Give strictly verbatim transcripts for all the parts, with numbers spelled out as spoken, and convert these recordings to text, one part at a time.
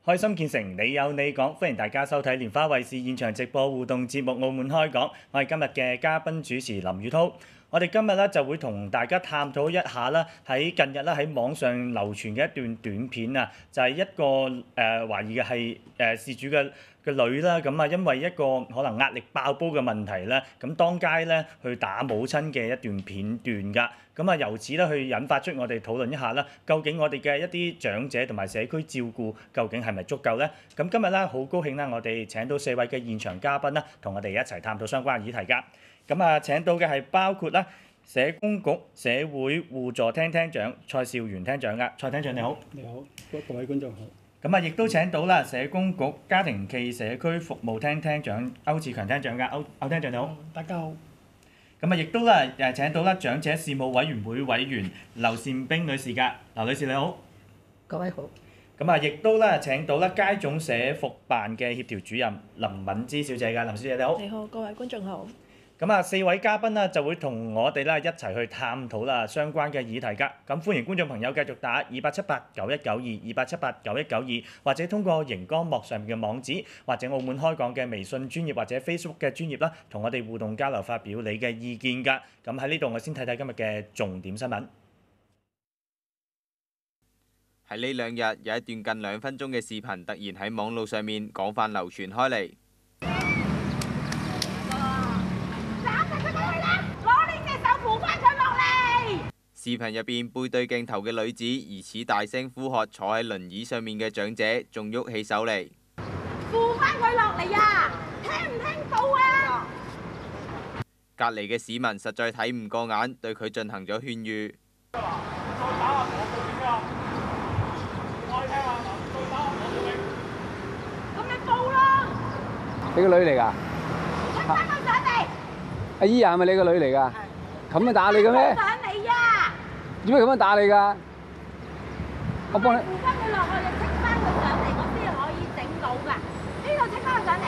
開心見誠，你有你講，歡迎大家收睇蓮花衛視現場直播互動節目《澳門開講》，我係今日嘅嘉賓主持林宇滔。我哋今日咧就會同大家探討一下啦，喺近日咧喺網上流傳嘅一段短片啊，就係、是、一個誒、呃、懷疑嘅係誒事主嘅嘅女啦，咁啊因為一個可能壓力爆煲嘅問題咧，咁當街咧去打母親嘅一段片段㗎，咁啊由此咧去引發出我哋討論一下啦，究竟我哋嘅一啲長者同埋社區照顧究竟係咪足夠咧？咁今日咧好高興啦，我哋請到四位嘅現場嘉賓啦，同我哋一齊探討相關議題㗎。咁啊請到嘅係包括啦社工局社會互助廳廳長蔡兆元廳長㗎，蔡廳長你好。 你好，各位觀眾好。 咁啊，亦都請到啦社工局家庭暨社區服務廳廳長歐志強廳長㗎，歐歐廳長你好。 大家好。 咁啊，亦都啦誒請到啦長者事務委員會委員劉善冰女士㗎，劉女士你好。 各位好。 咁啊，亦都啦請到啦街總社福辦嘅協調主任林敏芝小姐㗎，林小姐你好。 你好，各位觀眾好。 咁啊，四位嘉賓啦就會同我哋啦一齊去探討啦相關嘅議題㗎。咁歡迎觀眾朋友繼續打二八七八九一九二二八七八九一九二，或者通過熒光幕上面嘅網址，或者澳門開講嘅微信專頁或者 Facebook 嘅專頁啦，同我哋互動交流，發表你嘅意見㗎。咁喺呢度我先睇睇今日嘅重點新聞。 喺呢兩日有一段近兩分鐘嘅視頻突然喺網路上面廣泛流傳開嚟。視頻入邊背對鏡頭嘅女子疑似大聲呼喝坐喺輪椅上面嘅長者，仲喐起手嚟。 扶翻佢落嚟啊！聽唔聽到啊？ 隔離嘅市民實在睇唔過眼，對佢進行咗勸喻。 再打阿婆報警啊！我聽下，再打阿婆報警。 咁你報啦！ 你個女嚟㗎？ 請翻佢上嚟。 阿姨啊，係咪你個女嚟㗎？咁樣打你嘅咩？ 上嚟啊！ 點解咁樣打你㗎？我幫你。 扶翻佢落去，就請翻佢上嚟，我先可以整到㗎。呢度請翻佢上嚟。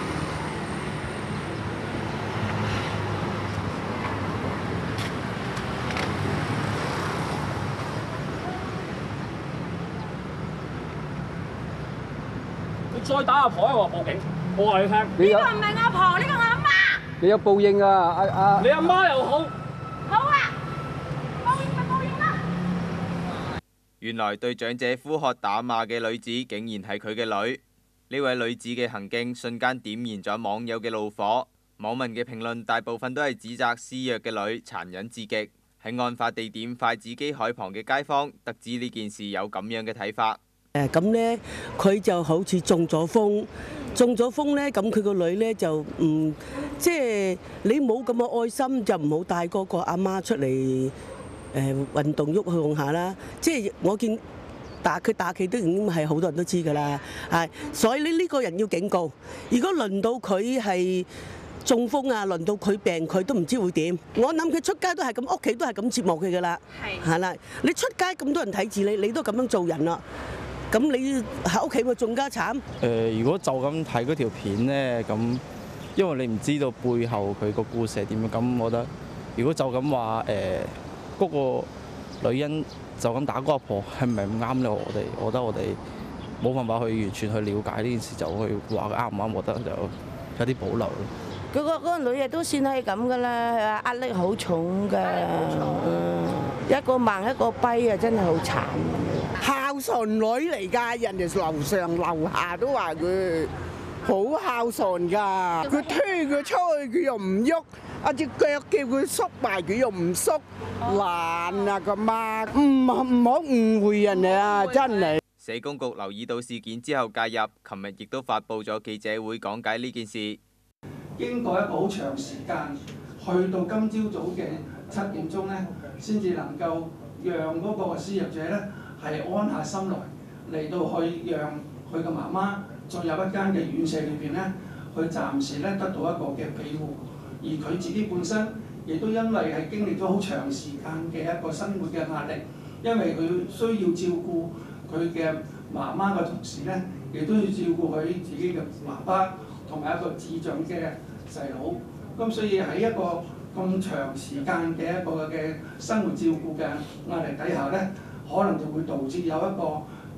你再打阿婆啊！我報警，我話你聽。 呢個唔係阿婆，呢個我阿媽。 你有報應啊！阿阿。 你阿媽又好。 好啊，報應咪報應啦。 原來對長者呼喝打罵嘅女子，竟然係佢嘅女。呢位女子嘅行徑瞬間點燃咗網友嘅怒火。網民嘅評論大部分都係指責施虐嘅女殘忍至極。喺案發地點筷子基海旁嘅街坊得知呢件事有咁樣嘅睇法。 誒咁咧，佢就好似中咗風，中咗風咧，咁佢個女咧就唔即係你冇咁嘅愛心，就唔好帶嗰個阿媽出嚟誒運動喐向下啦。即係我見打佢打佢都已經係好多人都知㗎啦，係，所以呢呢個人要警告。如果輪到佢係中風啊，輪到佢病，佢都唔知會點。我諗佢出街都係咁，屋企都係咁折磨佢㗎啦，係啦。你出街咁多人睇住你，你都咁樣做人啦。咁你喺屋企咪仲加慘？ 誒，如果就咁睇嗰條片咧，咁因為你唔知道背後佢個故事係點樣，咁我覺得如果就咁話誒，嗰個女人就咁打嗰阿婆係咪唔啱咧？我哋我覺得我哋冇辦法去完全去了解呢件事，就去話佢啱唔啱，我覺得就有啲保留咯。 嗰個嗰個女嘅都算係咁噶啦，係話壓力好重㗎，嗯，一個盲一個跛啊，真係好慘。 孝順女嚟㗎，人哋樓上樓下都話佢好孝順㗎。佢推佢出去，佢又唔喐；啊隻腳叫佢縮埋，佢又唔縮，懶啊個媽！唔唔好誤會人哋啊，真係。 社工局留意到事件之後介入，琴日亦都發布咗記者會講解呢件事。 經過一個好長時間，去到今朝早嘅七點鐘咧，先至能夠讓嗰個施虐者咧係安下心來，嚟到去讓佢嘅媽媽進入一間嘅院舍裏邊咧，去暫時咧得到一個嘅庇護，而佢自己本身亦都因為係經歷咗好長時間嘅一個生活嘅壓力，因為佢需要照顧佢嘅媽媽嘅同時咧，亦都要照顧佢自己嘅爸爸同埋一個智障嘅細佬，咁所以喺一個咁長時間嘅一個嘅生活照顧嘅壓力底下咧，可能就會導致有一個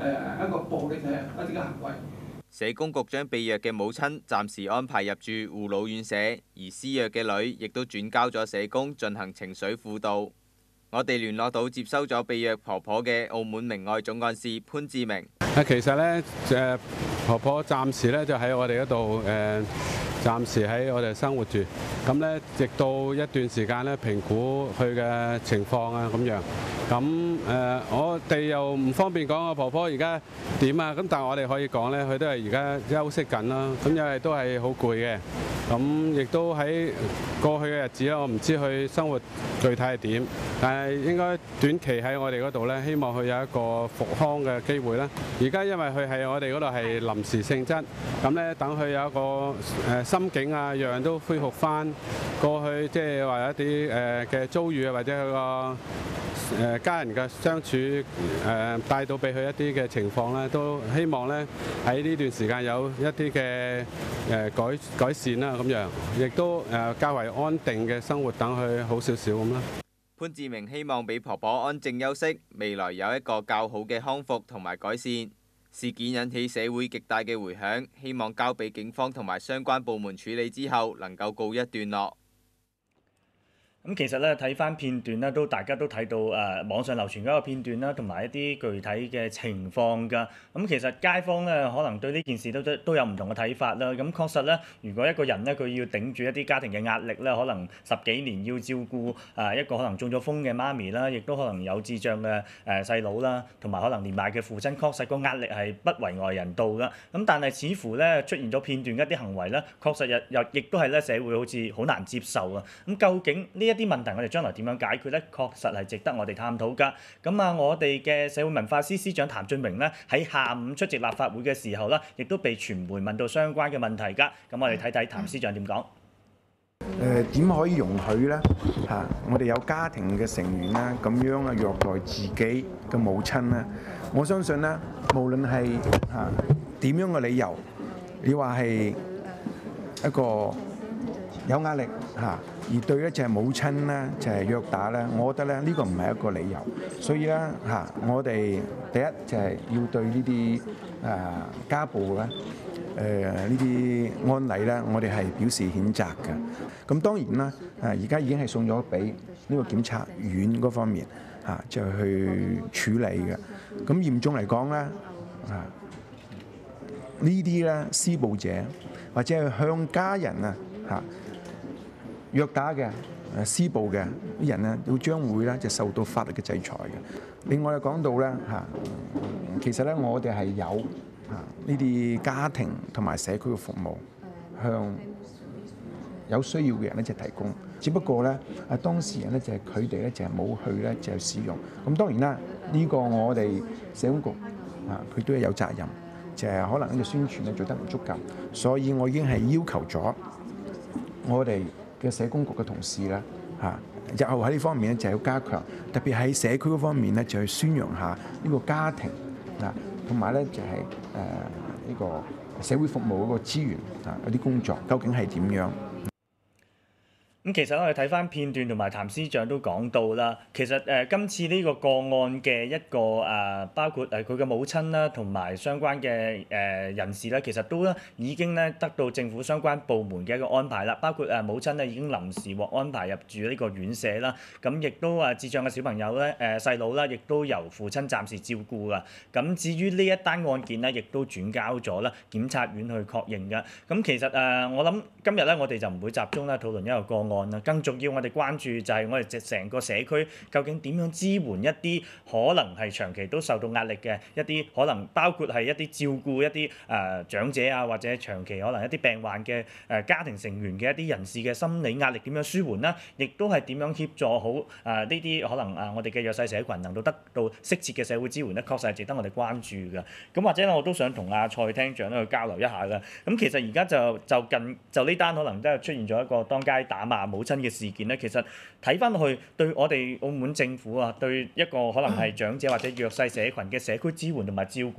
誒一個暴力嘅一啲嘅行為。 社工局將被虐嘅母親暫時安排入住護老院舍，而施虐嘅女亦都轉交咗社工進行情緒輔導。我哋聯絡到接收咗被虐婆婆嘅澳門明愛總幹事潘志明。 啊，其實咧誒婆婆暫時咧就喺我哋嗰度誒，暫時喺我哋生活住。咁咧，直到一段時間咧評估佢嘅情況啊咁樣。咁誒、呃，我哋又唔方便講我婆婆而家點啊。咁但係我哋可以講咧，佢都係而家休息緊啦。咁因為都係好攰嘅。咁亦都喺過去嘅日子啦，我唔知佢生活具體係點，但係應該短期喺我哋嗰度咧，希望佢有一個復康嘅機會啦。而家因為佢係我哋嗰度係臨時性質，咁咧等佢有一個誒心境啊，樣樣都恢復翻過去，即係話一啲誒嘅遭遇啊，或者佢個誒家人嘅相處誒帶到俾佢一啲嘅情況咧，都希望咧喺呢段時間有一啲嘅誒改改善啦，咁樣亦都誒較為安定嘅生活，等佢好少少咁啦。 潘志明希望俾婆婆安靜休息，未來有一個較好嘅康復同埋改善。事件引起社會極大嘅迴響，希望交俾警方同埋相關部門處理之後，能夠告一段落。 咁其實咧睇翻片段咧，都大家都睇到誒、呃、網上流傳嗰個片段啦，同埋一啲具體嘅情況㗎。咁其實街坊咧可能對呢件事都都都有唔同嘅睇法啦。咁確實咧，如果一個人咧佢要頂住一啲家庭嘅壓力咧，可能十幾年要照顧誒一個可能中咗風嘅媽咪啦，亦都可能有智障嘅誒細佬啦，同埋可能年邁嘅父親，確實個壓力係不為外人道㗎。咁但係似乎咧出現咗片段一啲行為咧，確實又又亦都係咧社會好似好難接受啊。咁究竟呢一啲問題，我哋將來點樣解決咧？確實係值得我哋探討㗎。咁啊，我哋嘅社會文化司司長譚俊榮咧，喺下午出席立法會嘅時候啦，亦都被傳媒問到相關嘅問題㗎。咁我哋睇睇譚司長點講。 誒點可以容許咧？嚇，我哋有家庭嘅成員啦，咁樣啊虐待自己嘅母親咧，我相信咧，無論係嚇點樣嘅理由，你話係一個有壓力嚇，而對一隻母親咧就係虐打咧，我覺得咧呢個唔係一個理由。所以咧嚇，我哋第一就係要對呢啲誒家暴咧。誒呢啲案例咧，我哋係表示譴責嘅。咁當然啦，誒而家已經係送咗俾呢個檢察院嗰方面嚇，就去處理嘅。咁嚴重嚟講咧，啊呢啲咧施暴者或者係向家人啊嚇虐打嘅、誒施暴嘅啲人咧，都將會咧就受到法律嘅制裁嘅。另外又講到咧嚇，其實咧我哋係有。呢啲家庭同埋社區嘅服務，向有需要嘅人咧就提供。只不過咧，啊當事人咧就係佢哋咧就係冇去咧就係使用。咁當然啦，呢個我哋社工局啊，佢都係有責任，就係可能呢個宣傳咧做得唔足夠。所以我已經係要求咗我哋嘅社工局嘅同事咧嚇，日後喺呢方面咧就係要加強，特別喺社區嗰方面咧就去宣揚下呢個家庭嗱。同埋咧就係誒呢個社會服務嗰個資源啊，嗰啲工作究竟係點樣？ 咁其實我哋睇翻片段同埋譚司長都講到啦，其實誒、呃、今次呢個個案嘅一個誒、呃、包括誒佢嘅母親啦，同埋相關嘅誒、呃、人士咧，其實都咧已經咧得到政府相關部門嘅一個安排啦，包括誒母親咧已經臨時獲安排入住呢個院舍啦，咁亦都誒智障嘅小朋友咧誒細佬啦，亦都由父親暫時照顧噶。咁至於呢一單案件咧，亦都轉交咗啦檢察院去確認嘅。咁其實誒、呃、我諗今日咧我哋就唔會集中咧討論一個個案。更重要，我哋關注就係我哋成個社區究竟點樣支援一啲可能係長期都受到壓力嘅一啲，可能包括係一啲照顧一啲誒、呃、長者啊，或者長期可能一啲病患嘅誒、呃、家庭成員嘅一啲人士嘅心理壓力點樣舒緩啦，亦都係點樣協助好誒呢啲可能誒我哋嘅弱勢社群能夠得到適切嘅社會支援咧，確實係值得我哋關注嘅。咁或者咧，我都想同阿蔡廳長咧去交流一下啦。咁其實而家就就近就呢單可能都係出現咗一個當街打罵母親嘅事件咧，其實睇翻落去對我哋澳門政府啊，對一個可能係長者或者弱勢社群嘅社區支援同埋照顧，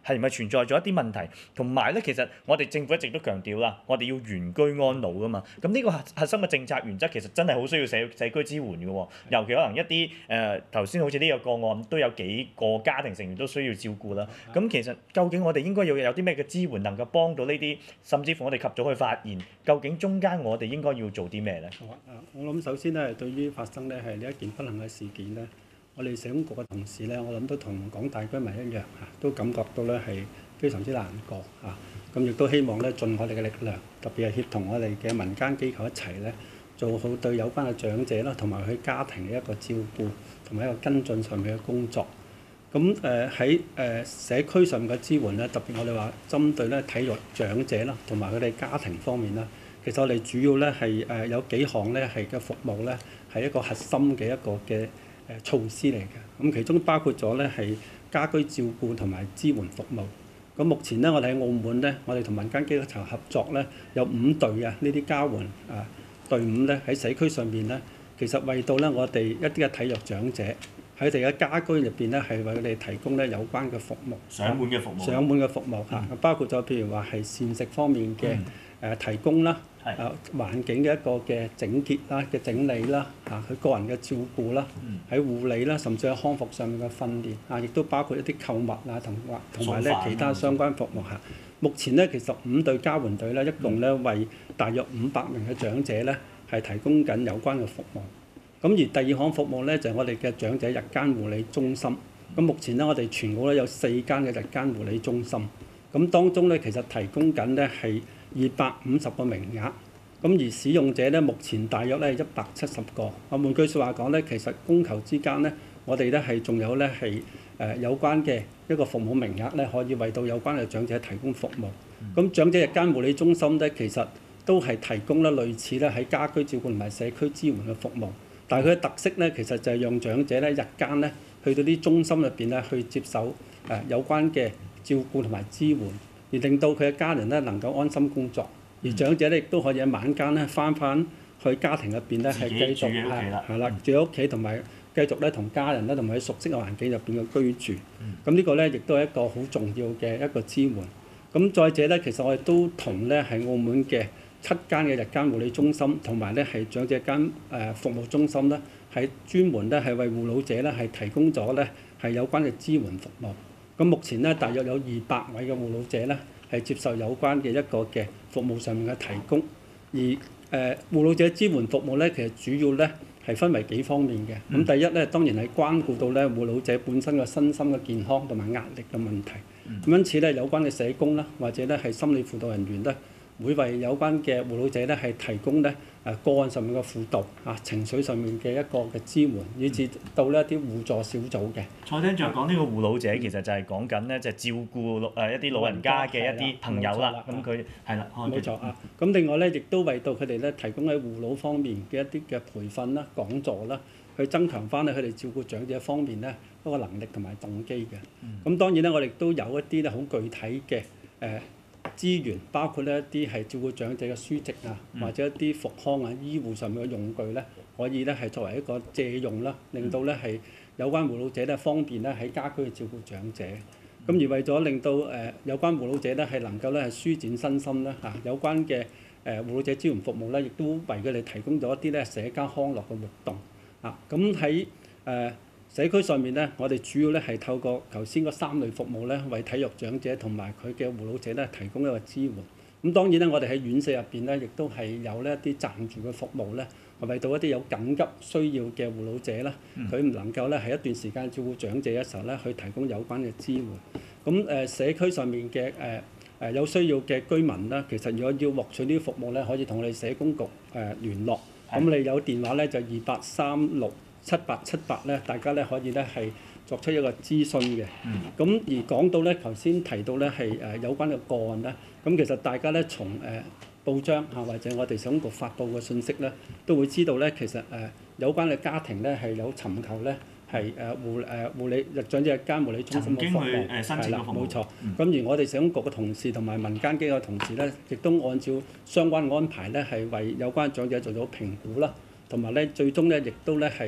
係咪存在咗一啲問題？同埋咧，其實我哋政府一直都強調啦，我哋要原居安老噶嘛。咁呢個核核心嘅政策原則其實真係好需要社社區支援嘅喎。尤其可能一啲誒頭先好似呢個個案都有幾個家庭成員都需要照顧啦。咁其實究竟我哋應該要有啲咩嘅支援能夠幫到呢啲，甚至乎我哋及早去發現，究竟中間我哋應該要做啲咩咧？ 好啊！我諗首先咧，對於發生咧係呢一件不幸嘅事件咧，我哋社工局嘅同事咧，我諗都同廣大居民一樣嚇，都感覺到咧係非常之難過嚇。咁亦都希望咧盡我哋嘅力量，特別係協同我哋嘅民間機構一齊咧，做好對有關嘅長者啦，同埋佢家庭嘅一個照顧同埋一個跟進上面嘅工作。咁誒喺誒社區上面嘅支援咧，特別我哋話針對咧體育長者啦，同埋佢哋家庭方面啦，其實我哋主要咧係誒有幾項咧係嘅服務咧係一個核心嘅一個嘅誒措施嚟嘅。咁其中包括咗咧係家居照顧同埋支援服務。咁目前咧，我哋喺澳門咧，我哋同民間機構一齊合作咧，有五隊啊呢啲交援啊隊伍咧喺社區上邊咧，其實為到咧我哋一啲嘅體弱長者喺佢哋嘅家居入邊咧，係為佢哋提供咧有關嘅服務， 上門嘅服務， 上門嘅服務嚇，嗯、包括咗譬如話係膳食方面嘅誒提供啦，誒、嗯啊、環境嘅一個嘅整潔啦、嘅整理啦，嚇、啊、佢個人嘅照顧啦，喺、嗯、護理啦，甚至喺康復上面嘅訓練啊，亦都包括一啲購物啊，同或同埋咧其他相關服務嚇。目前咧，其實五隊交援隊咧，一共咧為大約五百名嘅長者咧係提供緊有關嘅服務。咁而第二項服務咧就係、是、我哋嘅長者日間護理中心。咁目前咧我哋全澳咧有四間嘅日間護理中心。咁當中咧其實提供緊咧係二百五十個名額。咁而使用者咧目前大約咧一百七十個。啊換句説話講咧，其實供求之間咧，我哋咧係仲有咧係誒有關嘅一個服務名額咧，可以為到有關嘅長者提供服務。咁、嗯、長者日間護理中心咧，其實都係提供咧類似咧喺家居照顧同埋社區支援嘅服務。但係佢嘅特色咧，其實就係讓長者咧日間咧去到啲中心入邊咧去接受誒、呃、有關嘅照顧同埋支援，而令到佢嘅家人咧能夠安心工作，而長者咧亦都可以喺晚間咧翻返去家庭入邊咧係繼續係係啦住喺屋企同埋繼續咧同家人咧同埋喺熟悉嘅環境入邊嘅居住。咁、嗯、呢個咧亦都係一個好重要嘅一個支援。咁再者咧，其實我哋都同咧係澳門嘅七間嘅日間護理中心，同埋咧係長者間誒服務中心咧，係專門咧係為護老者咧係提供咗咧係有關嘅支援服務。咁目前咧大約有二百位嘅護老者咧係接受有關嘅一個嘅服務上面嘅提供。而誒、呃、護老者支援服務咧，其實主要咧係分為幾方面嘅。咁、嗯、第一咧當然係關顧到咧護老者本身嘅身心嘅健康同埋壓力嘅問題。咁、嗯、因此咧有關嘅社工啦，或者咧係心理輔導人員咧，會為有關嘅護老者咧係提供咧誒個案上面嘅輔導啊，情緒上面嘅一個嘅支援，以至到呢一啲互助小組嘅。 再聽著講呢個護老者，其實就係講緊咧就係照顧誒一啲老人家嘅一啲朋友啦。咁佢係啦， 冇錯啊。咁另外咧，亦都為到佢哋咧提供喺護老方面嘅一啲嘅培訓啦、講座啦，去增強翻咧佢哋照顧長者方面咧嗰個能力同埋動機嘅。咁、嗯、當然咧，我哋都有一啲咧好具體嘅誒。呃資源包括呢一啲係照顧長者嘅書籍啊，嗯、或者一啲復康啊、醫護上面嘅用具咧，可以咧係作為一個借用啦，令到咧係有關護老者咧方便咧喺家居去照顧長者。咁、嗯、而為咗令到誒、呃、有關護老者咧係能夠咧係舒展身心啦嚇、啊，有關嘅誒、呃、護老者支援服務咧，亦都為佢哋提供咗一啲咧社交康樂嘅活動啊。咁喺誒社區上面咧，我哋主要咧係透過頭先嗰三類服務咧，為體弱長者同埋佢嘅護老者咧提供一個支援。咁當然咧，我哋喺院舍入邊咧，亦都係有呢一啲暫住嘅服務咧，係為到一啲有緊急需要嘅護老者啦，佢唔、嗯、能夠咧喺一段時間照顧長者嘅時候咧，去提供有關嘅支援。咁誒、呃、社區上面嘅誒誒有需要嘅居民啦，其實如果要獲取呢啲服務咧，可以同我哋社工局誒、呃、聯絡。咁的你有電話咧就二八三六七八七八咧，大家咧可以咧係作出一個諮詢嘅。咁、嗯、而講到咧，頭先提到咧係誒有關嘅個案咧，咁其實大家咧從誒、呃、報章嚇或者我哋社工局發布嘅信息咧，都會知道咧，其實誒、呃、有關嘅家庭咧係有尋求咧係誒護誒護理日長者日間護理中心嘅服務，係啦，冇錯。咁、嗯、而我哋社工局嘅同事同埋民間機構嘅同事咧，亦都按照相關安排咧，係為有關長者做咗評估啦，同埋咧最終咧亦都咧係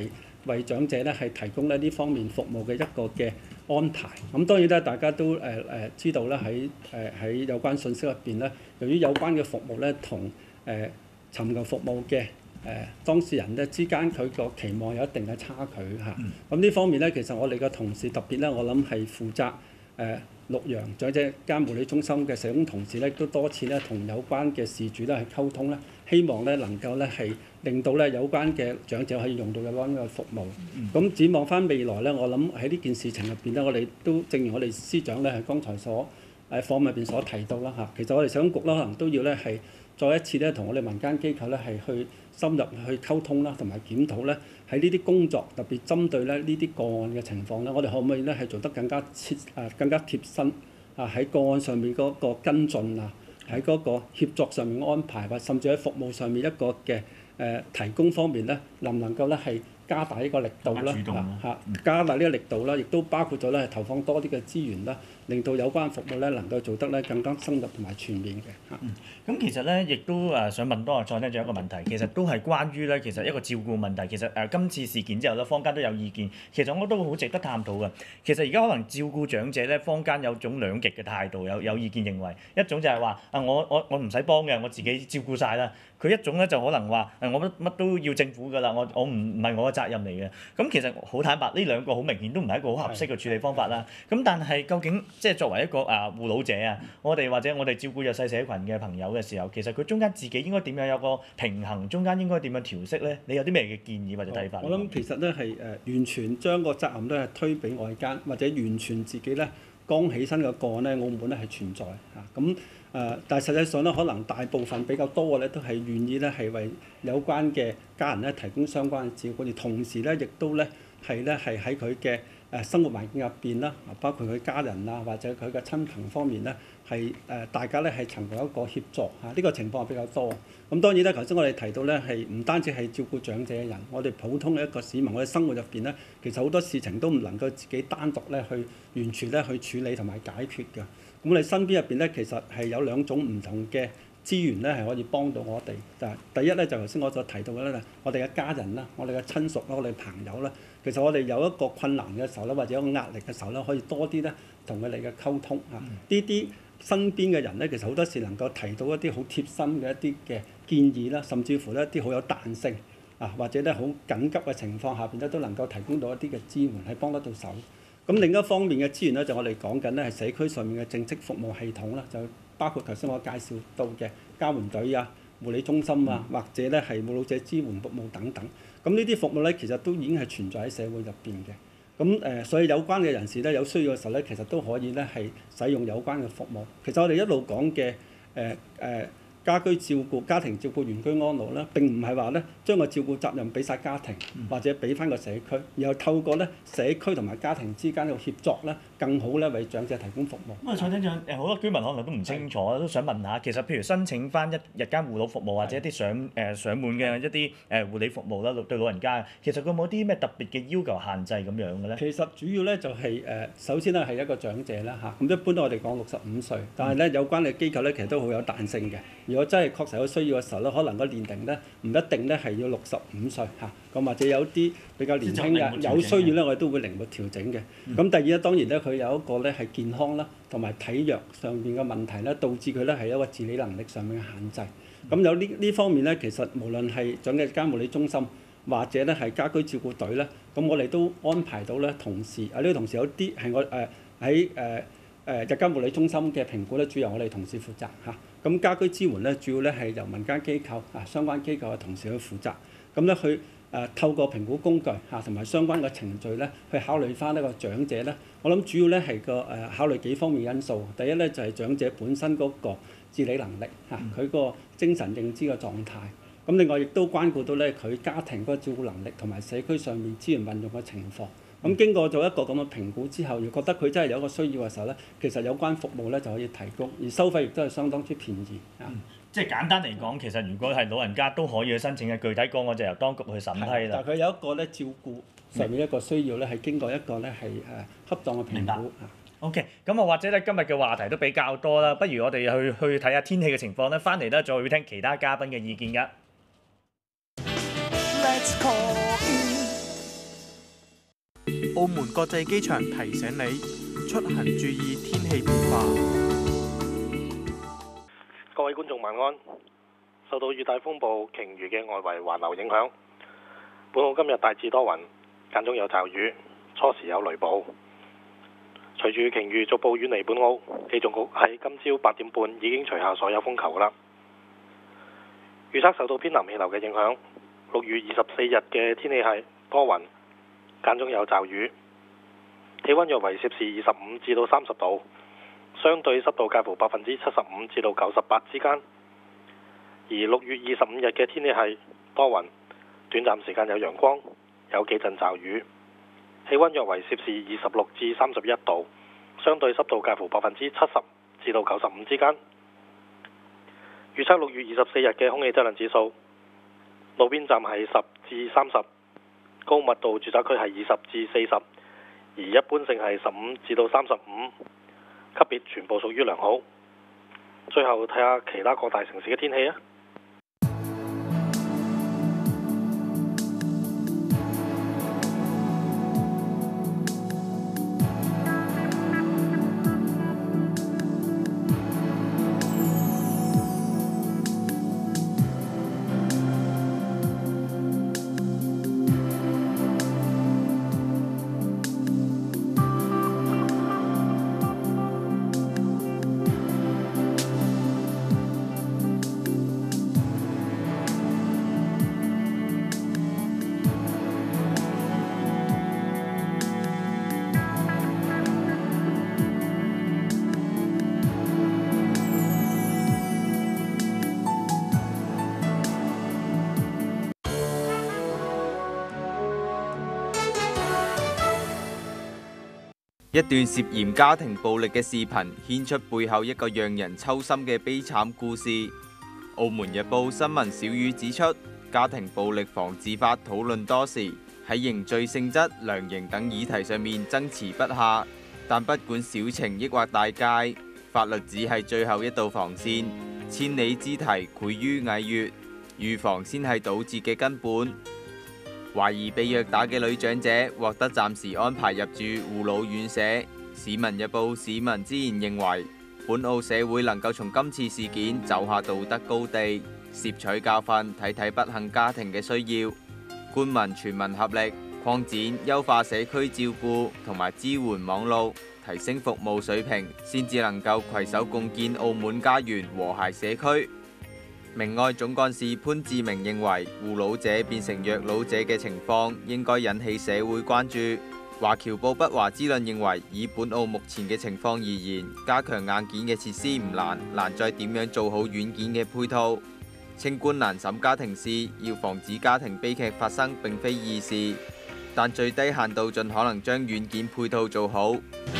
為長者咧係提供咧呢方面服務嘅一個嘅安排。咁當然咧，大家都誒誒、呃、知道咧喺誒喺有關信息入邊咧，由於有關嘅服務咧同誒尋求服務嘅誒、呃、當事人咧之間佢個期望有一定嘅差距嚇。咁呢、嗯、方面咧，其實我哋嘅同事特別咧，我諗係負責誒、呃、綠楊長者監護理中心嘅社工同事咧，都多次咧同有關嘅事主咧去溝通咧，希望咧能夠咧係令到咧有關嘅長者可以用到有關嘅服務。咁、嗯、展望翻未來咧，我諗喺呢件事情入邊咧，我哋都正如我哋司長咧係剛才所誒訪問入邊所提到啦嚇，其實我哋社工局咧可能都要咧係再一次咧同我哋民間機構咧係去深入去溝通啦，同埋檢討咧喺呢啲工作，特別針對咧呢啲個案嘅情況咧，我哋可唔可以咧係做得更加切啊更加貼身啊喺個案上面嗰個跟進啊，喺嗰個協作上面安排，或甚至喺服務上面一個嘅誒、呃、提供方面咧，能唔能夠咧係加大呢個力度啦嚇，加大呢個力度啦，亦都包括咗咧係投放多啲嘅資源啦，令到有關服務咧能夠做得咧更加深入同埋全面嘅嚇。 咁、嗯、其實咧，亦都誒想問多阿蔡廳長一個問題，其實都係關於咧，其實一個照顧問題。其實誒、呃、今次事件之後咧，坊間都有意見，其實我都好值得探討嘅。其實而家可能照顧長者咧，坊間有種兩極嘅態度，有有意見認為一種就係話啊，我我我唔使幫嘅，我自己照顧晒啦。佢一種咧就可能話誒，我乜乜都要政府㗎啦，我我唔唔係我嘅責任嚟嘅。咁其實好坦白，呢兩個好明顯都唔係一個好合適嘅處理方法啦。咁但係究竟即係作為一個啊護老者啊，我哋或者我哋照顧弱勢社群嘅朋友嘅時候，其實佢中間自己應該點樣有個平衡，中間應該點樣調適咧？你有啲咩嘅建議或者睇法？ 我諗其實咧係誒完全將個責任咧係推俾外間，或者完全自己咧剛起身嘅個案咧，澳門咧係存在嚇咁。誒、呃，但係實際上咧，可能大部分比較多嘅咧，都係願意咧係為有關嘅家人咧提供相關嘅照顧，而同時咧亦都咧係咧係喺佢嘅誒生活環境入邊啦，包括佢家人啊或者佢嘅親朋方面咧，係誒、呃、大家咧係尋求一個協助嚇，呢、這個情況係比較多。咁當然咧，頭先我哋提到咧係唔單止係照顧長者嘅人，我哋普通嘅一個市民，我哋生活入邊咧，其實好多事情都唔能夠自己單獨咧去完全咧去處理同埋解決嘅。咁我哋身邊入邊咧，其實係有兩種唔同嘅資源咧，係可以幫到我哋。就係第一咧，就頭先我所提到嘅咧，我哋嘅家人啦，我哋嘅親屬啦，我哋朋友啦，其實我哋有一個困難嘅時候咧，或者有個壓力嘅時候咧，可以多啲咧同佢哋嘅溝通嚇。呢啲、嗯、身邊嘅人咧，其實好多時能夠提到一啲好貼心嘅一啲嘅建議啦，甚至乎咧一啲好有彈性啊，或者咧好緊急嘅情況下邊咧，都能夠提供到一啲嘅支援，係幫得到手。咁另一方面嘅資源咧，就我哋講緊咧係社區上面嘅正職服務系統啦，就包括頭先我介紹到嘅交援隊啊、護理中心啊，或者咧係護老者支援服務等等。咁呢啲服務咧，其實都已經係存在喺社會入邊嘅。咁誒、呃，所以有關嘅人士咧，有需要嘅時候咧，其實都可以咧係使用有關嘅服務。其實我哋一路講嘅誒誒。呃呃家居照顧、家庭照顧、原居安老咧，並唔係話咧將個照顧責任俾晒家庭，或者俾翻個社區，然後透過咧社區同埋家庭之間嘅協作咧，更好咧為長者提供服務。 咁啊，蔡廳長，誒好多居民可能都唔清楚，都想問下，其實譬如申請翻一日間護老服務或者一啲上誒上門嘅一啲誒護理服務啦，對老人家，其實佢有冇啲咩特別嘅要求限制咁樣嘅咧？ 其實主要咧就係、是、誒，首先咧係一個長者啦嚇，咁一般都我哋講六十五歲，但係咧有關嘅機構咧其實都好有彈性嘅。如果真係確實有需要嘅時候咧，可能個年齡咧唔一定咧係要六十五歲嚇，咁或者有啲比較年輕嘅有需要咧，我哋都會靈活調整嘅。咁、嗯、第二咧，當然咧佢有一個咧係健康啦，同埋體弱上邊嘅問題咧，導致佢咧係一個自理能力上面嘅限制。咁、嗯、有呢呢方面咧，其實無論係長者監護理中心或者咧係家居照顧隊咧，咁我哋都安排到咧同事啊，呢、這個同事有啲係我誒喺誒誒日間護理中心嘅評估咧，主要由我哋同事負責嚇。咁家居支援咧，主要咧係由民間機構啊相關機構嘅同事去負責。咁咧去誒透過評估工具嚇同埋相關嘅程序咧，去考慮翻呢個長者咧。我諗主要咧係個誒考慮幾方面因素。第一咧就係、是、長者本身嗰個自理能力嚇，佢個精神認知嘅狀態。咁另外亦都關顧到咧佢家庭嗰個照顧能力同埋社區上面資源運用嘅情況。咁經過咗一個咁嘅評估之後，如果覺得佢真係有個需要嘅時候咧，其實有關服務咧就可以提供，而收費亦都係相當之便宜啊、嗯。 即係簡單嚟講，其實如果係老人家都可以去申請嘅，具體個案就由當局去審批啦。 但係佢有一個咧照顧上面一個需要咧，係經過一個咧係誒恰當嘅評估。 OK，咁啊或者咧今日嘅話題都比較多啦，不如我哋去去睇下天氣嘅情況咧，翻嚟咧再會聽其他嘉賓嘅意見㗎。Let's call in 澳門國際機場提醒你出行注意天氣變化。 各位觀眾晚安。受到熱帶風暴鯨魚嘅外圍環流影響，本澳今日大致多雲，間中有驟雨，初時有雷暴。隨住鯨魚逐步遠離本澳，氣象局喺今朝八點半已經除下所有風球啦。預測受到偏南氣流嘅影響，六月二十四日嘅天氣係多雲，間中有驟雨，氣温約為攝氏二十五至到三十度，相對濕度介乎百分之七十五至到九十八之間。而六月二十五日嘅天氣係多雲，短暫時間有陽光，有幾陣驟雨，氣温約為攝氏二十六至三十一度，相對濕度介乎百分之七十至到九十五之間。預測六月二十四日嘅空氣質量指數，路邊站係十至三十，高密度住宅區係二十至四十，而一般性係十五至到三十五，級別全部屬於良好。最後睇下其他各大城市嘅天氣啊！ 一段涉嫌家庭暴力嘅視頻，牽出背後一個讓人抽心嘅悲慘故事。澳門日報新聞小雨指出，家庭暴力防治法討論多時，喺刑罪性質、量刑等議題上面爭持不下。但不管小情抑或大戒，法律只係最後一道防線。千里之堤潰於蟻穴，預防先係堵截嘅根本。懷疑被虐打嘅女長者獲得暫時安排入住護老院舍。市民日報市民之言認為，本澳社會能夠從今次事件走下道德高地，攝取教訓，睇睇不幸家庭嘅需要。官民全民合力，擴展優化社區照顧同埋支援網絡，提升服務水平，先至能夠攜手共建澳門家園和諧社區。明愛總幹事潘志明認為，護老者變成虐老者嘅情況應該引起社會關注。華僑報不華之論認為，以本澳目前嘅情況而言，加強硬件嘅設施唔難，難在點樣做好軟件嘅配套。清官難審家庭事，要防止家庭悲劇發生並非易事，但最低限度盡可能將軟件配套做好。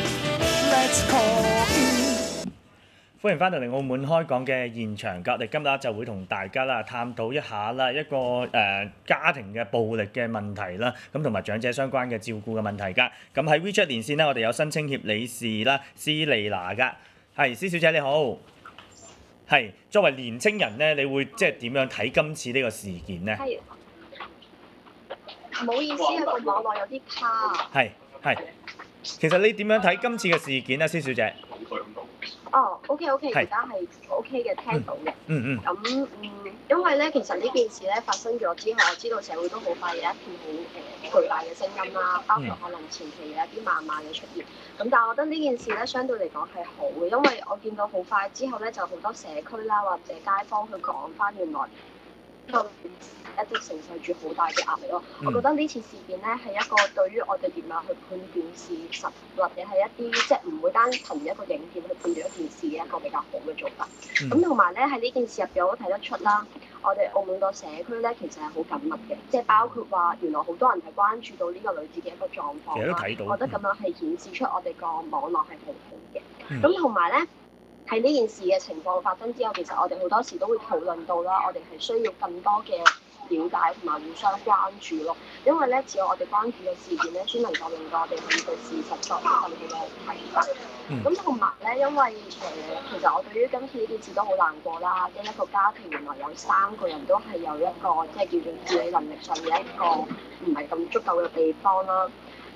歡迎翻到嚟澳門開講嘅現場，我哋今日就會同大家啦探討一下啦一個誒、呃、家庭嘅暴力嘅問題啦，咁同埋長者相關嘅照顧嘅問題㗎。咁喺 WeChat 連線呢，我哋有新青協理事啦，施麗娜㗎。係，施小姐你好。係，作為年青人呢，你會即係點樣睇今次呢個事件呢？ 係，唔好意思啊，個網絡有啲卡。係係，其實你點樣睇今次嘅事件呢，施小姐？ 哦 ，OK OK，而家係 OK 嘅，聽到嘅。 嗯嗯。 咁嗯，因為咧，其實呢件事咧發生咗之後，我知道社會都好快有一片好誒巨大嘅聲音啦，包括可能前期有一啲謾罵嘅出現。咁但係我覺得呢件事咧，相對嚟講係好嘅，因為我見到好快之後咧，就好多社區啦或者街坊去講翻原來個一直承受住好大嘅壓力咯。嗯、我覺得呢次事件咧係一個對於我哋點樣去判斷事實，或者係一啲即係唔會單憑一個影片去判斷一件事嘅一個比較好嘅做法。咁同埋咧喺呢件事入邊我都睇得出啦，我哋澳門個社區咧其實係好緊密嘅，即係包括話原來好多人係關注到呢個女子嘅一個狀況啦。我覺得咁樣係顯示出我哋個網絡係好好嘅。咁同埋咧。喺呢件事嘅情況發生之後，其實我哋好多時都會討論到啦，我哋係需要更多嘅了解同埋互相關注咯。因為咧，只有我哋關注嘅事件咧，先能夠令到我哋去對事實作出更好嘅睇法。咁同埋咧，因為誒、呃，其實我對於今次呢件事都好難過啦。即係一個家庭原來有三個人都係有一個即係叫做自理能力上嘅一個唔係咁足夠嘅地方啦。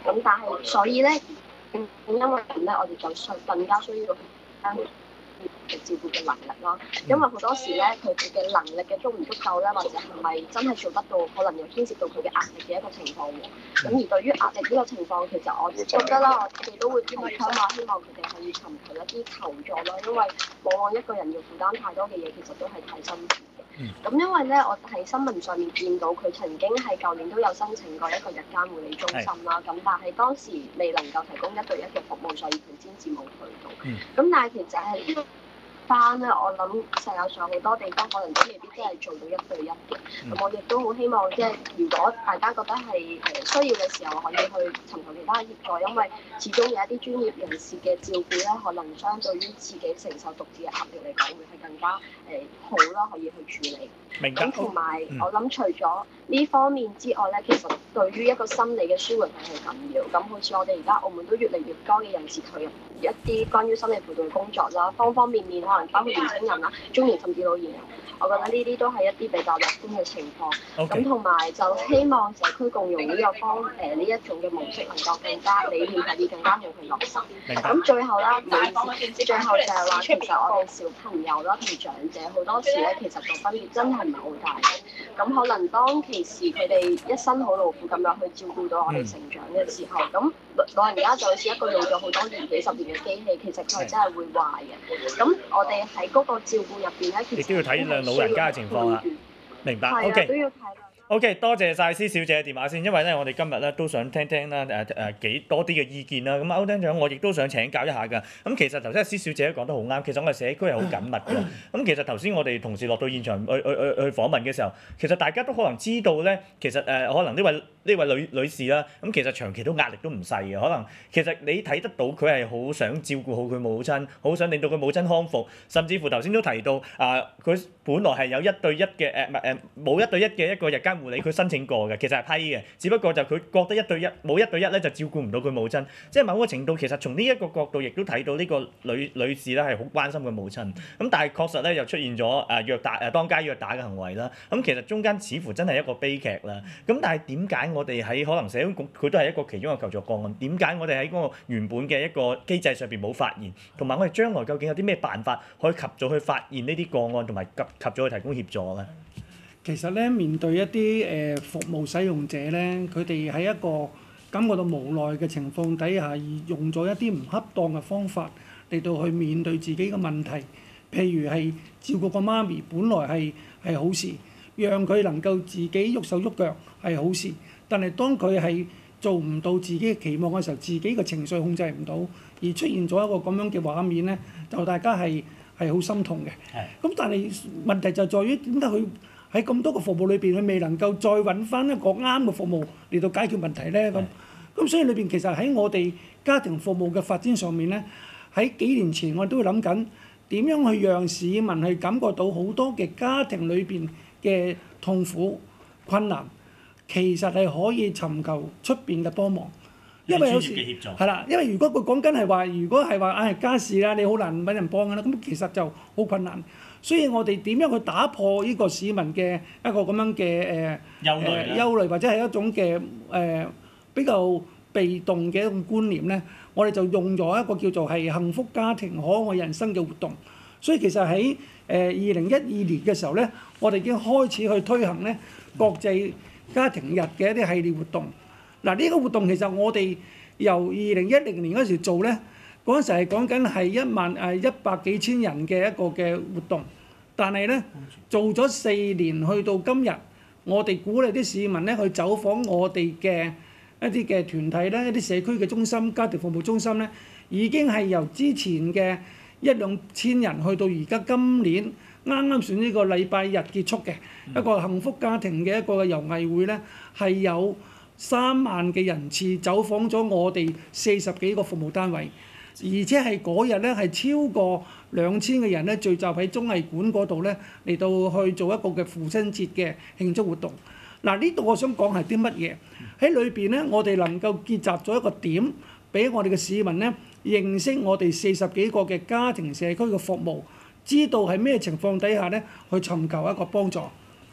咁但係所以咧，嗯，因為咁咧，我哋就需更加需要將嘅照顧嘅能力咯，因為好多時咧佢哋嘅能力嘅足唔足夠咧，或者係咪真係做得到，可能又牽涉到佢嘅壓力嘅一個情況喎。咁而對於壓力呢個情況，其實我覺得啦，我哋都會提倡話，希望佢哋可以尋求一啲求助咯，因為往往一個人要負擔太多嘅嘢，其實都係太辛苦嘅。咁因為咧，我喺新聞上面見到佢曾經係舊年都有申請過一個日間護理中心啦，咁但係當時未能夠提供一對一嘅服務，所以佢先至冇去到。咁但係其實係呢個班咧，我諗世界上好多地方可能都未必真係做到一對一嘅。咁我亦都好希望即係如果大家覺得係誒需要嘅時候，可以去尋求其他協助，因為始終有一啲專業人士嘅照顧咧，可能相對於自己承受獨自嘅壓力嚟講，會係更加誒、呃、好啦，可以去處理。 明白。 咁同埋我諗除咗呢方面之外咧，其實對於一個心理嘅舒緩係好緊要。咁好似我哋而家澳門都越嚟越多嘅人士投入一啲關於心理輔導嘅工作啦，方方面面可能包括年輕人啦、中年甚至老年人，我覺得呢啲都係一啲比較樂觀嘅情況。咁同埋就希望社區共融呢個方誒呢一種嘅模式能夠更加理念可以更加好去落實。咁最後啦，唔好意思，最後就係話其實我哋小朋友啦同長者好多時咧，其實個分別真係唔係好大嘅。咁可能當其時佢哋一生好勞苦咁樣去照顧到我哋成長嘅時候，咁老人家就好似一個用咗好多年幾十年嘅機器，其實佢係真係會壞嘅。咁我哋喺嗰個照顧入邊咧，其實亦都要體諒老人家嘅情況啦。明白。 係 OK 啊，都要睇。 O.K. 多謝晒施小姐嘅電話先，因為咧我哋今日咧都想聽聽啦誒誒幾多啲嘅意見啦。咁歐廳長我亦都想請教一下㗎。咁其實頭先施小姐講得好啱，其實我哋社區係好緊密㗎。咁其實頭先我哋同事落到現場去去去去訪問嘅時候，其實大家都可能知道咧，其實誒、呃、可能呢位呢位女女士啦，咁其實長期都壓力都唔細嘅。可能其實你睇得到佢係好想照顧好佢母親，好想令到佢母親康復，甚至乎頭先都提到啊，佢、呃、本來係有一對一嘅誒唔係誒冇一對一嘅一個日間護理，佢申請過嘅，其實係批嘅，只不過就佢覺得一對一冇一對一咧就照顧唔到佢母親，即係某個程度其實從呢一個角度亦都睇到呢個女女士咧係好關心佢母親，咁但係確實咧又出現咗誒虐打誒當街虐打嘅行為啦，咁其實中間似乎真係一個悲劇啦，咁但係點解我哋喺可能社會局佢都係一個其中嘅求助個案，點解我哋喺嗰個原本嘅一個機制上邊冇發現，同埋我哋將來究竟有啲咩辦法可以及早去發現呢啲個案，同埋及及早去提供協助咧？ 其實咧，面對一啲誒、呃、服務使用者咧，佢哋喺一個感覺到無奈嘅情況底下，而用咗一啲唔恰當嘅方法嚟到去面對自己嘅問題。譬如係照顧個媽咪，本來係係好事，讓佢能夠自己喐手喐腳係好事。但係當佢係做唔到自己嘅期望嘅時候，自己嘅情緒控制唔到，而出現咗一個咁樣嘅畫面咧，就大家係係好心痛嘅。咁但係問題就在於點解佢喺咁多個服務裏邊，佢未能夠再揾翻一個啱嘅服務嚟到解決問題咧？咁咁所以裏邊其實喺我哋家庭服務嘅發展上面咧，喺幾年前我哋都會諗緊點樣去讓市民去感覺到好多嘅家庭裏邊嘅痛苦困難，其實係可以尋求出邊嘅幫忙。因為有時係啦，因為如果佢講緊係話，如果係話唉家事啦，你好難揾人幫㗎啦，咁其實就好困難。所以我哋點樣去打破呢個市民嘅一個咁樣嘅誒憂慮憂慮，或者係一種嘅誒、呃、比較被動嘅一種觀念咧？我哋就用咗一個叫做係幸福家庭可愛人生嘅活動。所以其實喺誒二零一二年嘅時候咧，我哋已經開始去推行咧國際家庭日嘅一啲系列活動。嗱，呢個活動其實我哋由二零一零年嗰時做咧，嗰陣時係講緊係一萬誒一百幾千人嘅一個嘅活動，但係咧做咗四年，去到今日，我哋鼓勵啲市民咧去走訪我哋嘅一啲嘅團體咧，一啲社區嘅中心、家庭服務中心咧，已經係由之前嘅一兩千人去到而家今年啱啱選呢個禮拜日結束嘅一個幸福家庭嘅一個遊藝會咧，係有三萬嘅人次走訪咗我哋四十幾個服務單位，而且係嗰日咧係超過兩千嘅人咧聚集喺綜藝館嗰度咧嚟到去做一個嘅父親節嘅慶祝活動。嗱，呢度我想講係啲乜嘢？喺裏邊咧，我哋能夠結集咗一個點，俾我哋嘅市民咧認識我哋四十幾個嘅家庭社區嘅服務，知道係咩情況底下咧去尋求一個幫助。